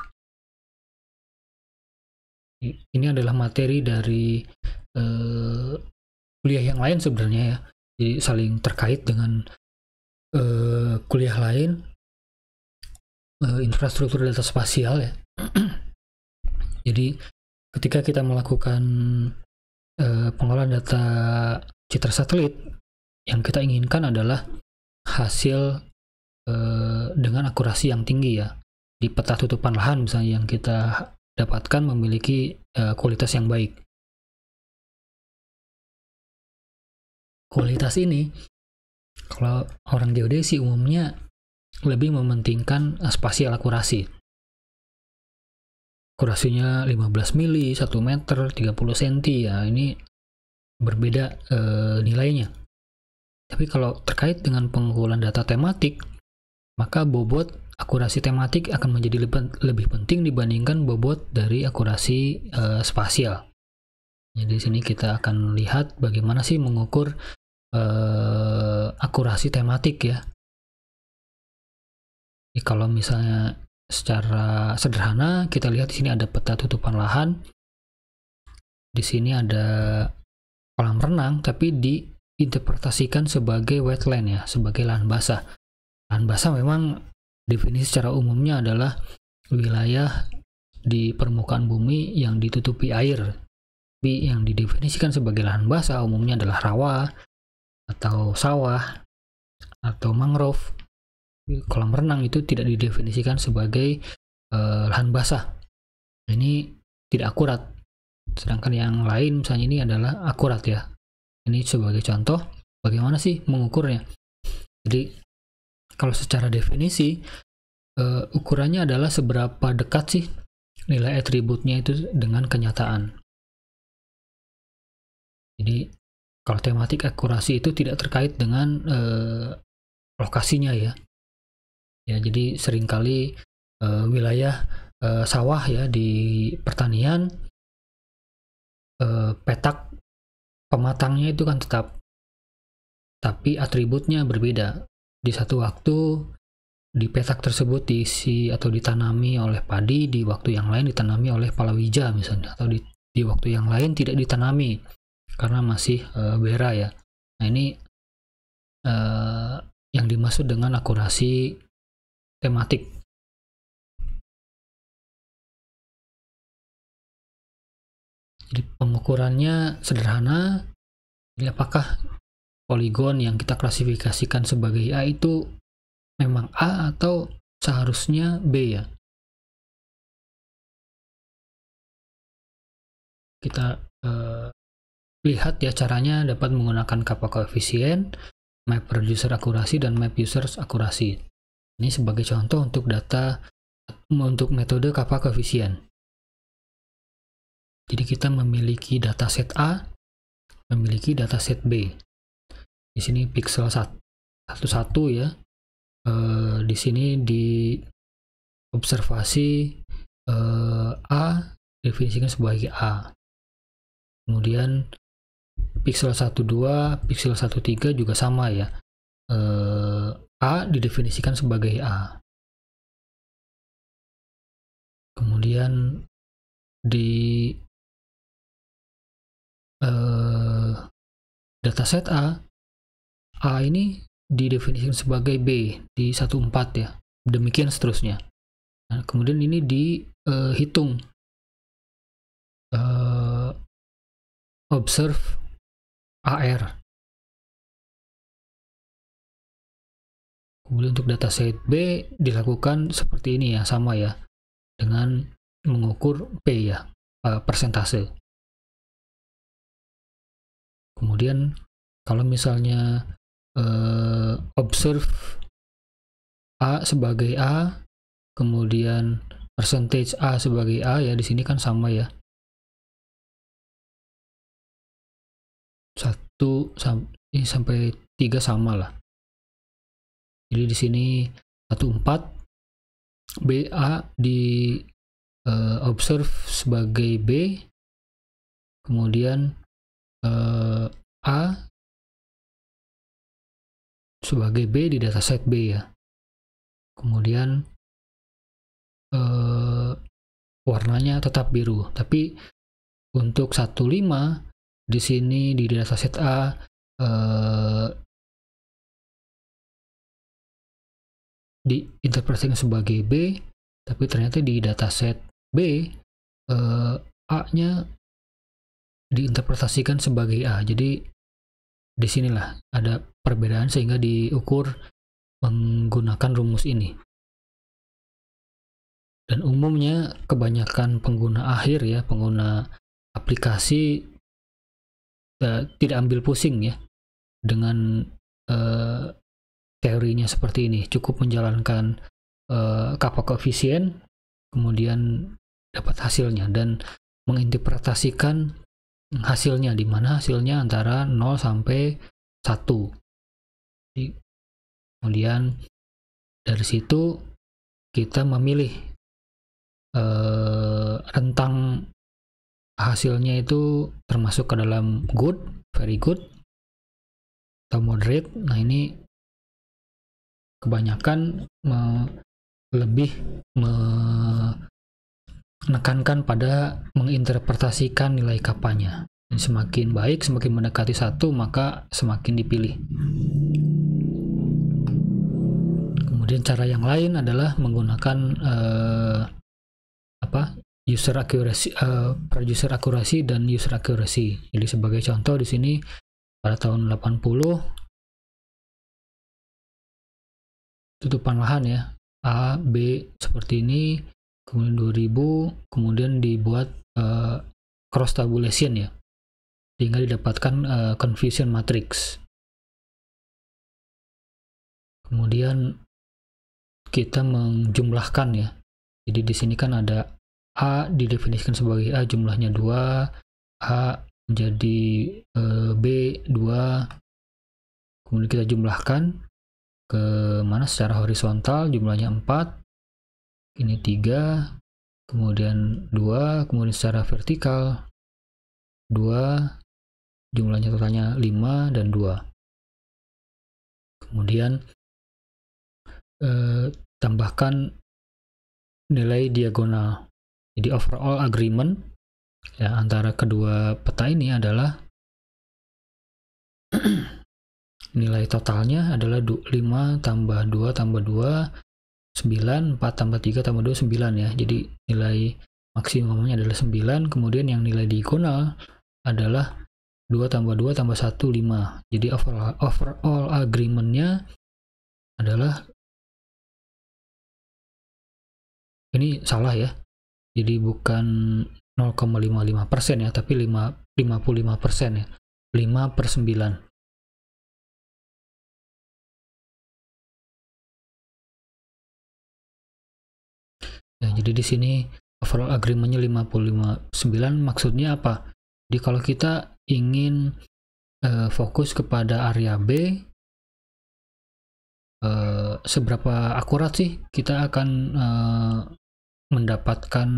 Ini adalah materi dari kuliah yang lain sebenarnya ya, jadi saling terkait dengan kuliah lain, infrastruktur data spasial ya. Jadi ketika kita melakukan pengolahan data citra satelit, yang kita inginkan adalah hasil dengan akurasi yang tinggi ya. Di peta tutupan lahan misalnya yang kita dapatkan memiliki kualitas yang baik. Kualitas ini, kalau orang geodesi umumnya lebih mementingkan spasial akurasi. Akurasinya 15 mili, 1 meter, 30 cm ya, ini berbeda nilainya. Tapi kalau terkait dengan pengumpulan data tematik, maka bobot akurasi tematik akan menjadi lebih penting dibandingkan bobot dari akurasi spasial. Jadi di sini kita akan lihat bagaimana sih mengukur akurasi tematik ya. Jadi kalau misalnya secara sederhana kita lihat di sini ada peta tutupan lahan, di sini ada kolam renang, tapi diinterpretasikan sebagai wetland ya, sebagai lahan basah. Lahan basah memang definisi secara umumnya adalah wilayah di permukaan bumi yang ditutupi air. Tapi yang didefinisikan sebagai lahan basah umumnya adalah rawa atau sawah atau mangrove. Kolam renang itu tidak didefinisikan sebagai lahan basah. Ini tidak akurat. Sedangkan yang lain misalnya ini adalah akurat ya. Ini sebagai contoh bagaimana sih mengukurnya. Jadi kalau secara definisi ukurannya adalah seberapa dekat sih nilai atributnya itu dengan kenyataan. Jadi kalau tematik akurasi itu tidak terkait dengan lokasinya ya. Ya, jadi seringkali wilayah sawah ya di pertanian, petak pematangnya itu kan tetap, tapi atributnya berbeda. Di satu waktu di petak tersebut diisi atau ditanami oleh padi, di waktu yang lain ditanami oleh palawija misalnya, atau di waktu yang lain tidak ditanami karena masih bera ya. Nah ini yang dimaksud dengan akurasi tematik. Jadi pengukurannya sederhana. Jadi apakah poligon yang kita klasifikasikan sebagai A itu memang A atau seharusnya B ya? Kita lihat ya caranya dapat menggunakan kappa koefisien, map producer akurasi, dan map users akurasi. Ini sebagai contoh untuk metode kappa koefisien. Jadi kita memiliki dataset A, memiliki dataset B. Di sini pixel 11 ya. Di sini di observasi A definisikan sebagai A. Kemudian pixel 12, pixel 13 juga sama ya. A didefinisikan sebagai A. Kemudian di dataset A ini didefinisikan sebagai B di 14 ya. Demikian seterusnya. Nah, kemudian ini dihitung observe AR. Kemudian untuk dataset B dilakukan seperti ini ya, sama ya, dengan mengukur P ya, persentase. Kemudian kalau misalnya observe A sebagai A, kemudian percentage A sebagai A ya, di sini kan sama ya. 1 sampai 3 sama lah. Jadi di sini 14 BA di observe sebagai B, kemudian A sebagai B di dataset B ya. Kemudian warnanya tetap biru, tapi untuk 15 di sini di dataset A diinterpretasikan sebagai B, tapi ternyata di dataset B A-nya diinterpretasikan sebagai A. Jadi disinilah ada perbedaan sehingga diukur menggunakan rumus ini. Dan umumnya kebanyakan pengguna akhir ya, pengguna aplikasi tidak ambil pusing ya dengan teorinya seperti ini. Cukup menjalankan kappa koefisien, kemudian dapat hasilnya dan menginterpretasikan hasilnya, di mana hasilnya antara 0 sampai 1. Kemudian dari situ kita memilih rentang hasilnya itu termasuk ke dalam good, very good, atau moderate. Nah, ini kebanyakan lebih menekankan pada menginterpretasikan nilai kapanya. Semakin baik, semakin mendekati 1, maka semakin dipilih. Kemudian cara yang lain adalah menggunakan user accuracy, producer accuracy dan user accuracy. Jadi sebagai contoh di sini pada tahun 80 tutupan lahan ya, A, B seperti ini, kemudian 2000, kemudian dibuat cross tabulation ya, sehingga didapatkan confusion matrix. Kemudian kita menjumlahkan ya. Jadi di sini kan ada A didefinisikan sebagai A, jumlahnya 2, A menjadi B 2, kemudian kita jumlahkan ke mana secara horizontal, jumlahnya 4, ini 3, kemudian 2, kemudian secara vertikal 2, jumlahnya totalnya 5 dan 2. Kemudian tambahkan nilai diagonal. Jadi overall agreement ya antara kedua peta ini adalah nilai totalnya adalah 5 tambah 2 tambah 2 9, 4 tambah 3 tambah 2 9 ya. Jadi nilai maksimumnya adalah 9, kemudian yang nilai diagonal adalah 2 tambah 2 tambah 1 5. Jadi overall agreement-nya adalah ini salah ya. Jadi bukan 0,55% ya, tapi 55% ya. 5/9. Ya, jadi di sini overall agreement-nya 55/9, maksudnya apa? Jadi kalau kita ingin fokus kepada area B, seberapa akurat sih kita akan mendapatkan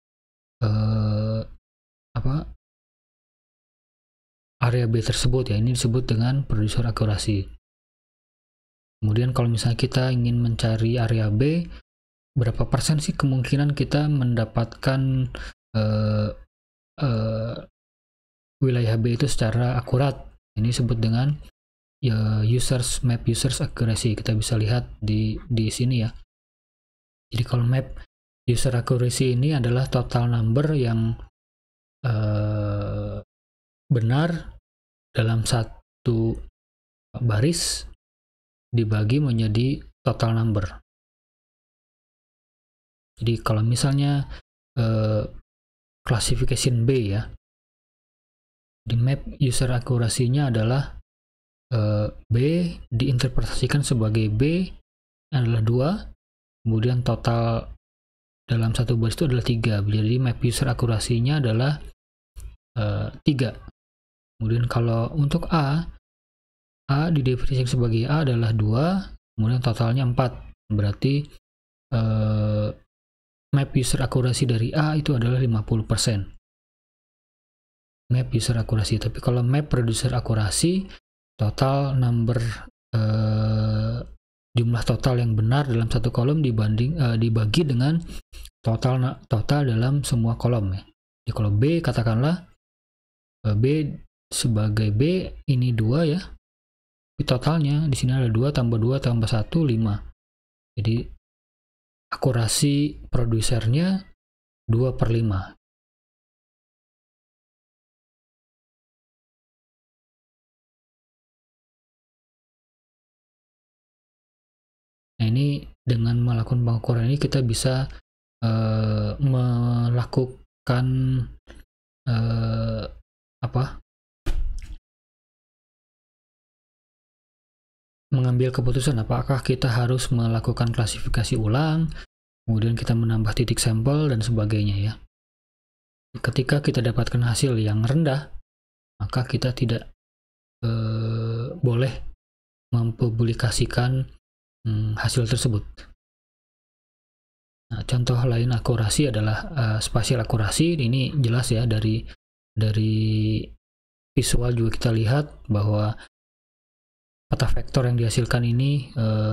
area B tersebut ya. Ini disebut dengan producer akurasi. Kemudian kalau misalnya kita ingin mencari area B, berapa persen sih kemungkinan kita mendapatkan wilayah B itu secara akurat? Ini disebut dengan map users accuracy. Kita bisa lihat di sini ya. Jadi kalau map user accuracy ini adalah total number yang benar dalam satu baris dibagi menjadi total number. Jadi kalau misalnya classification B ya, di map user akurasinya adalah B diinterpretasikan sebagai B adalah 2, kemudian total dalam satu baris itu adalah 3. Jadi map user akurasinya adalah 3. Kemudian kalau untuk A didefinisikan sebagai A adalah 2, kemudian totalnya 4. Berarti map user akurasi dari A itu adalah 50%. Map user akurasi. Tapi kalau map producer akurasi, total number jumlah total yang benar dalam satu kolom dibagi dengan total dalam semua kolom ya. Jadi kalau B, katakanlah B sebagai B ini 2 ya. Tapi totalnya di sini ada 2 tambah 2 tambah 1 5. Jadi akurasi produsernya 2/5. Nah, ini dengan melakukan pengukuran ini kita bisa melakukan mengambil keputusan apakah kita harus melakukan klasifikasi ulang, kemudian kita menambah titik sampel dan sebagainya ya. Ketika kita dapatkan hasil yang rendah, maka kita tidak boleh mempublikasikan hasil tersebut. Nah, contoh lain akurasi adalah spasial akurasi. Ini jelas ya, dari visual juga kita lihat bahwa peta vektor yang dihasilkan ini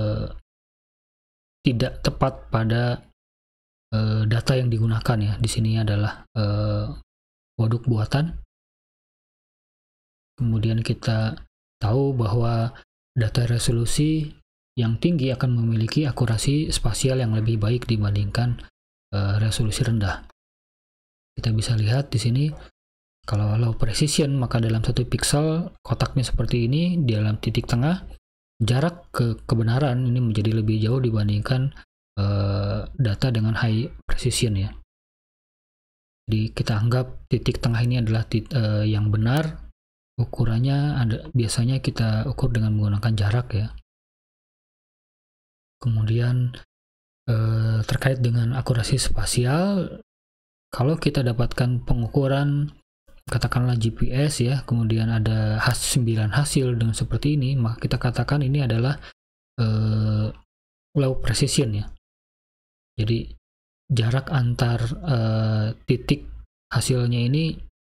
tidak tepat pada data yang digunakan ya. Di sini adalah waduk buatan. Kemudian kita tahu bahwa data resolusi yang tinggi akan memiliki akurasi spasial yang lebih baik dibandingkan resolusi rendah. Kita bisa lihat di sini kalau low precision, maka dalam satu pixel kotaknya seperti ini, di dalam titik tengah jarak ke kebenaran ini menjadi lebih jauh dibandingkan data dengan high precision ya. Jadi kita anggap titik tengah ini adalah yang benar. Ukurannya biasanya kita ukur dengan menggunakan jarak ya. Kemudian terkait dengan akurasi spasial, kalau kita dapatkan pengukuran katakanlah GPS ya, kemudian ada 9 hasil dengan seperti ini, maka kita katakan ini adalah low precision ya. Jadi jarak antar titik hasilnya ini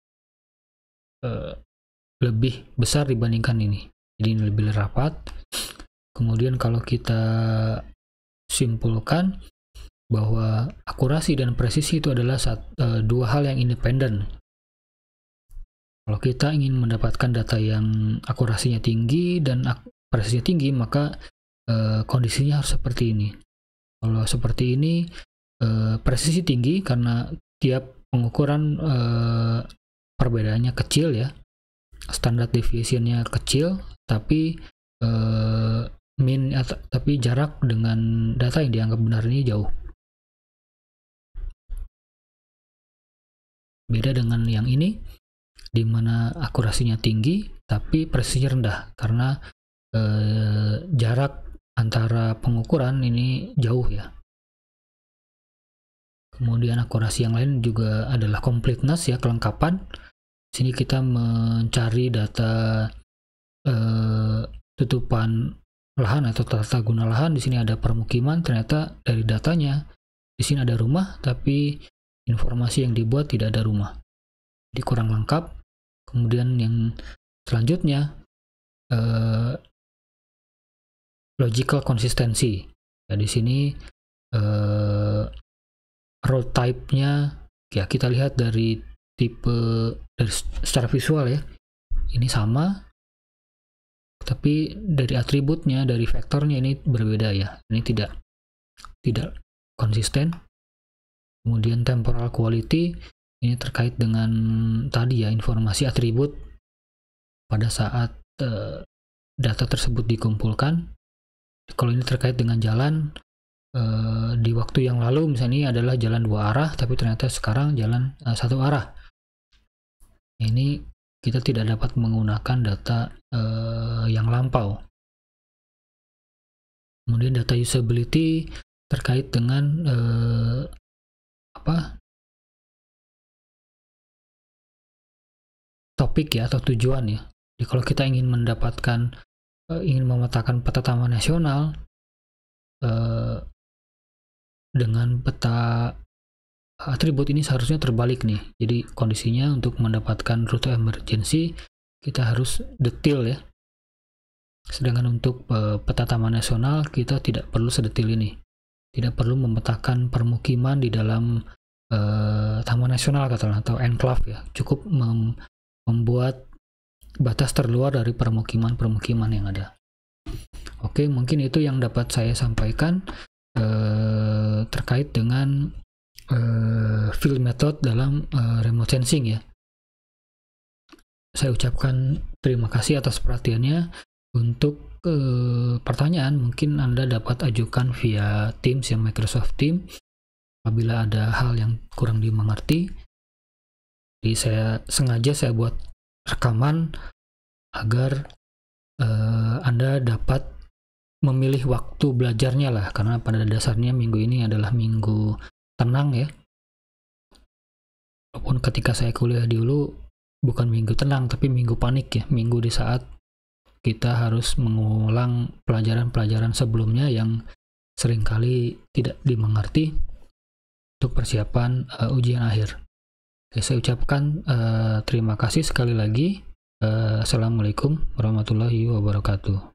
lebih besar dibandingkan ini. Jadi ini lebih rapat. Kemudian kalau kita simpulkan bahwa akurasi dan presisi itu adalah dua hal yang independen. Kalau kita ingin mendapatkan data yang akurasinya tinggi dan presisinya tinggi, maka kondisinya harus seperti ini. Kalau seperti ini, presisi tinggi karena tiap pengukuran perbedaannya kecil ya, standard deviation-nya kecil, tapi tapi jarak dengan data yang dianggap benar ini jauh. Beda dengan yang ini, di mana akurasinya tinggi tapi presisinya rendah karena jarak antara pengukuran ini jauh ya. Kemudian akurasi yang lain juga adalah completeness ya, kelengkapan. Sini kita mencari data tutupan lahan atau tata guna lahan. Di sini ada permukiman, ternyata dari datanya di sini ada rumah, tapi informasi yang dibuat tidak ada rumah. Jadi kurang lengkap. Kemudian yang selanjutnya logical consistency. Ya, di sini road type-nya ya kita lihat dari secara visual ya. Ini sama, tapi dari atributnya, dari vektornya ini berbeda ya. Ini tidak konsisten. Kemudian temporal quality ini terkait dengan tadi ya, informasi atribut pada saat data tersebut dikumpulkan. Kalau ini terkait dengan jalan, di waktu yang lalu misalnya ini adalah jalan 2 arah, tapi ternyata sekarang jalan 1 arah. Ini kita tidak dapat menggunakan data yang lampau. Kemudian data usability terkait dengan topik ya atau tujuan ya. Jadi kalau kita ingin memetakan peta taman nasional dengan peta atribut, ini seharusnya terbalik nih. Jadi kondisinya untuk mendapatkan rute emergency kita harus detail ya. Sedangkan untuk peta taman nasional kita tidak perlu sedetil ini. Tidak perlu memetakan permukiman di dalam taman nasional katakanlah atau enclave ya. Cukup membuat batas terluar dari permukiman yang ada. Oke, mungkin itu yang dapat saya sampaikan terkait dengan field method dalam remote sensing ya. Saya ucapkan terima kasih atas perhatiannya. Untuk pertanyaan mungkin Anda dapat ajukan via Teams ya, Microsoft Teams apabila ada hal yang kurang dimengerti. Jadi saya buat rekaman agar Anda dapat memilih waktu belajarnya lah, karena pada dasarnya minggu ini adalah minggu tenang ya. Walaupun ketika saya kuliah dulu bukan minggu tenang, tapi minggu panik ya, minggu di saat kita harus mengulang pelajaran-pelajaran sebelumnya yang seringkali tidak dimengerti untuk persiapan ujian akhir. Oke, saya ucapkan terima kasih sekali lagi. Assalamualaikum warahmatullahi wabarakatuh.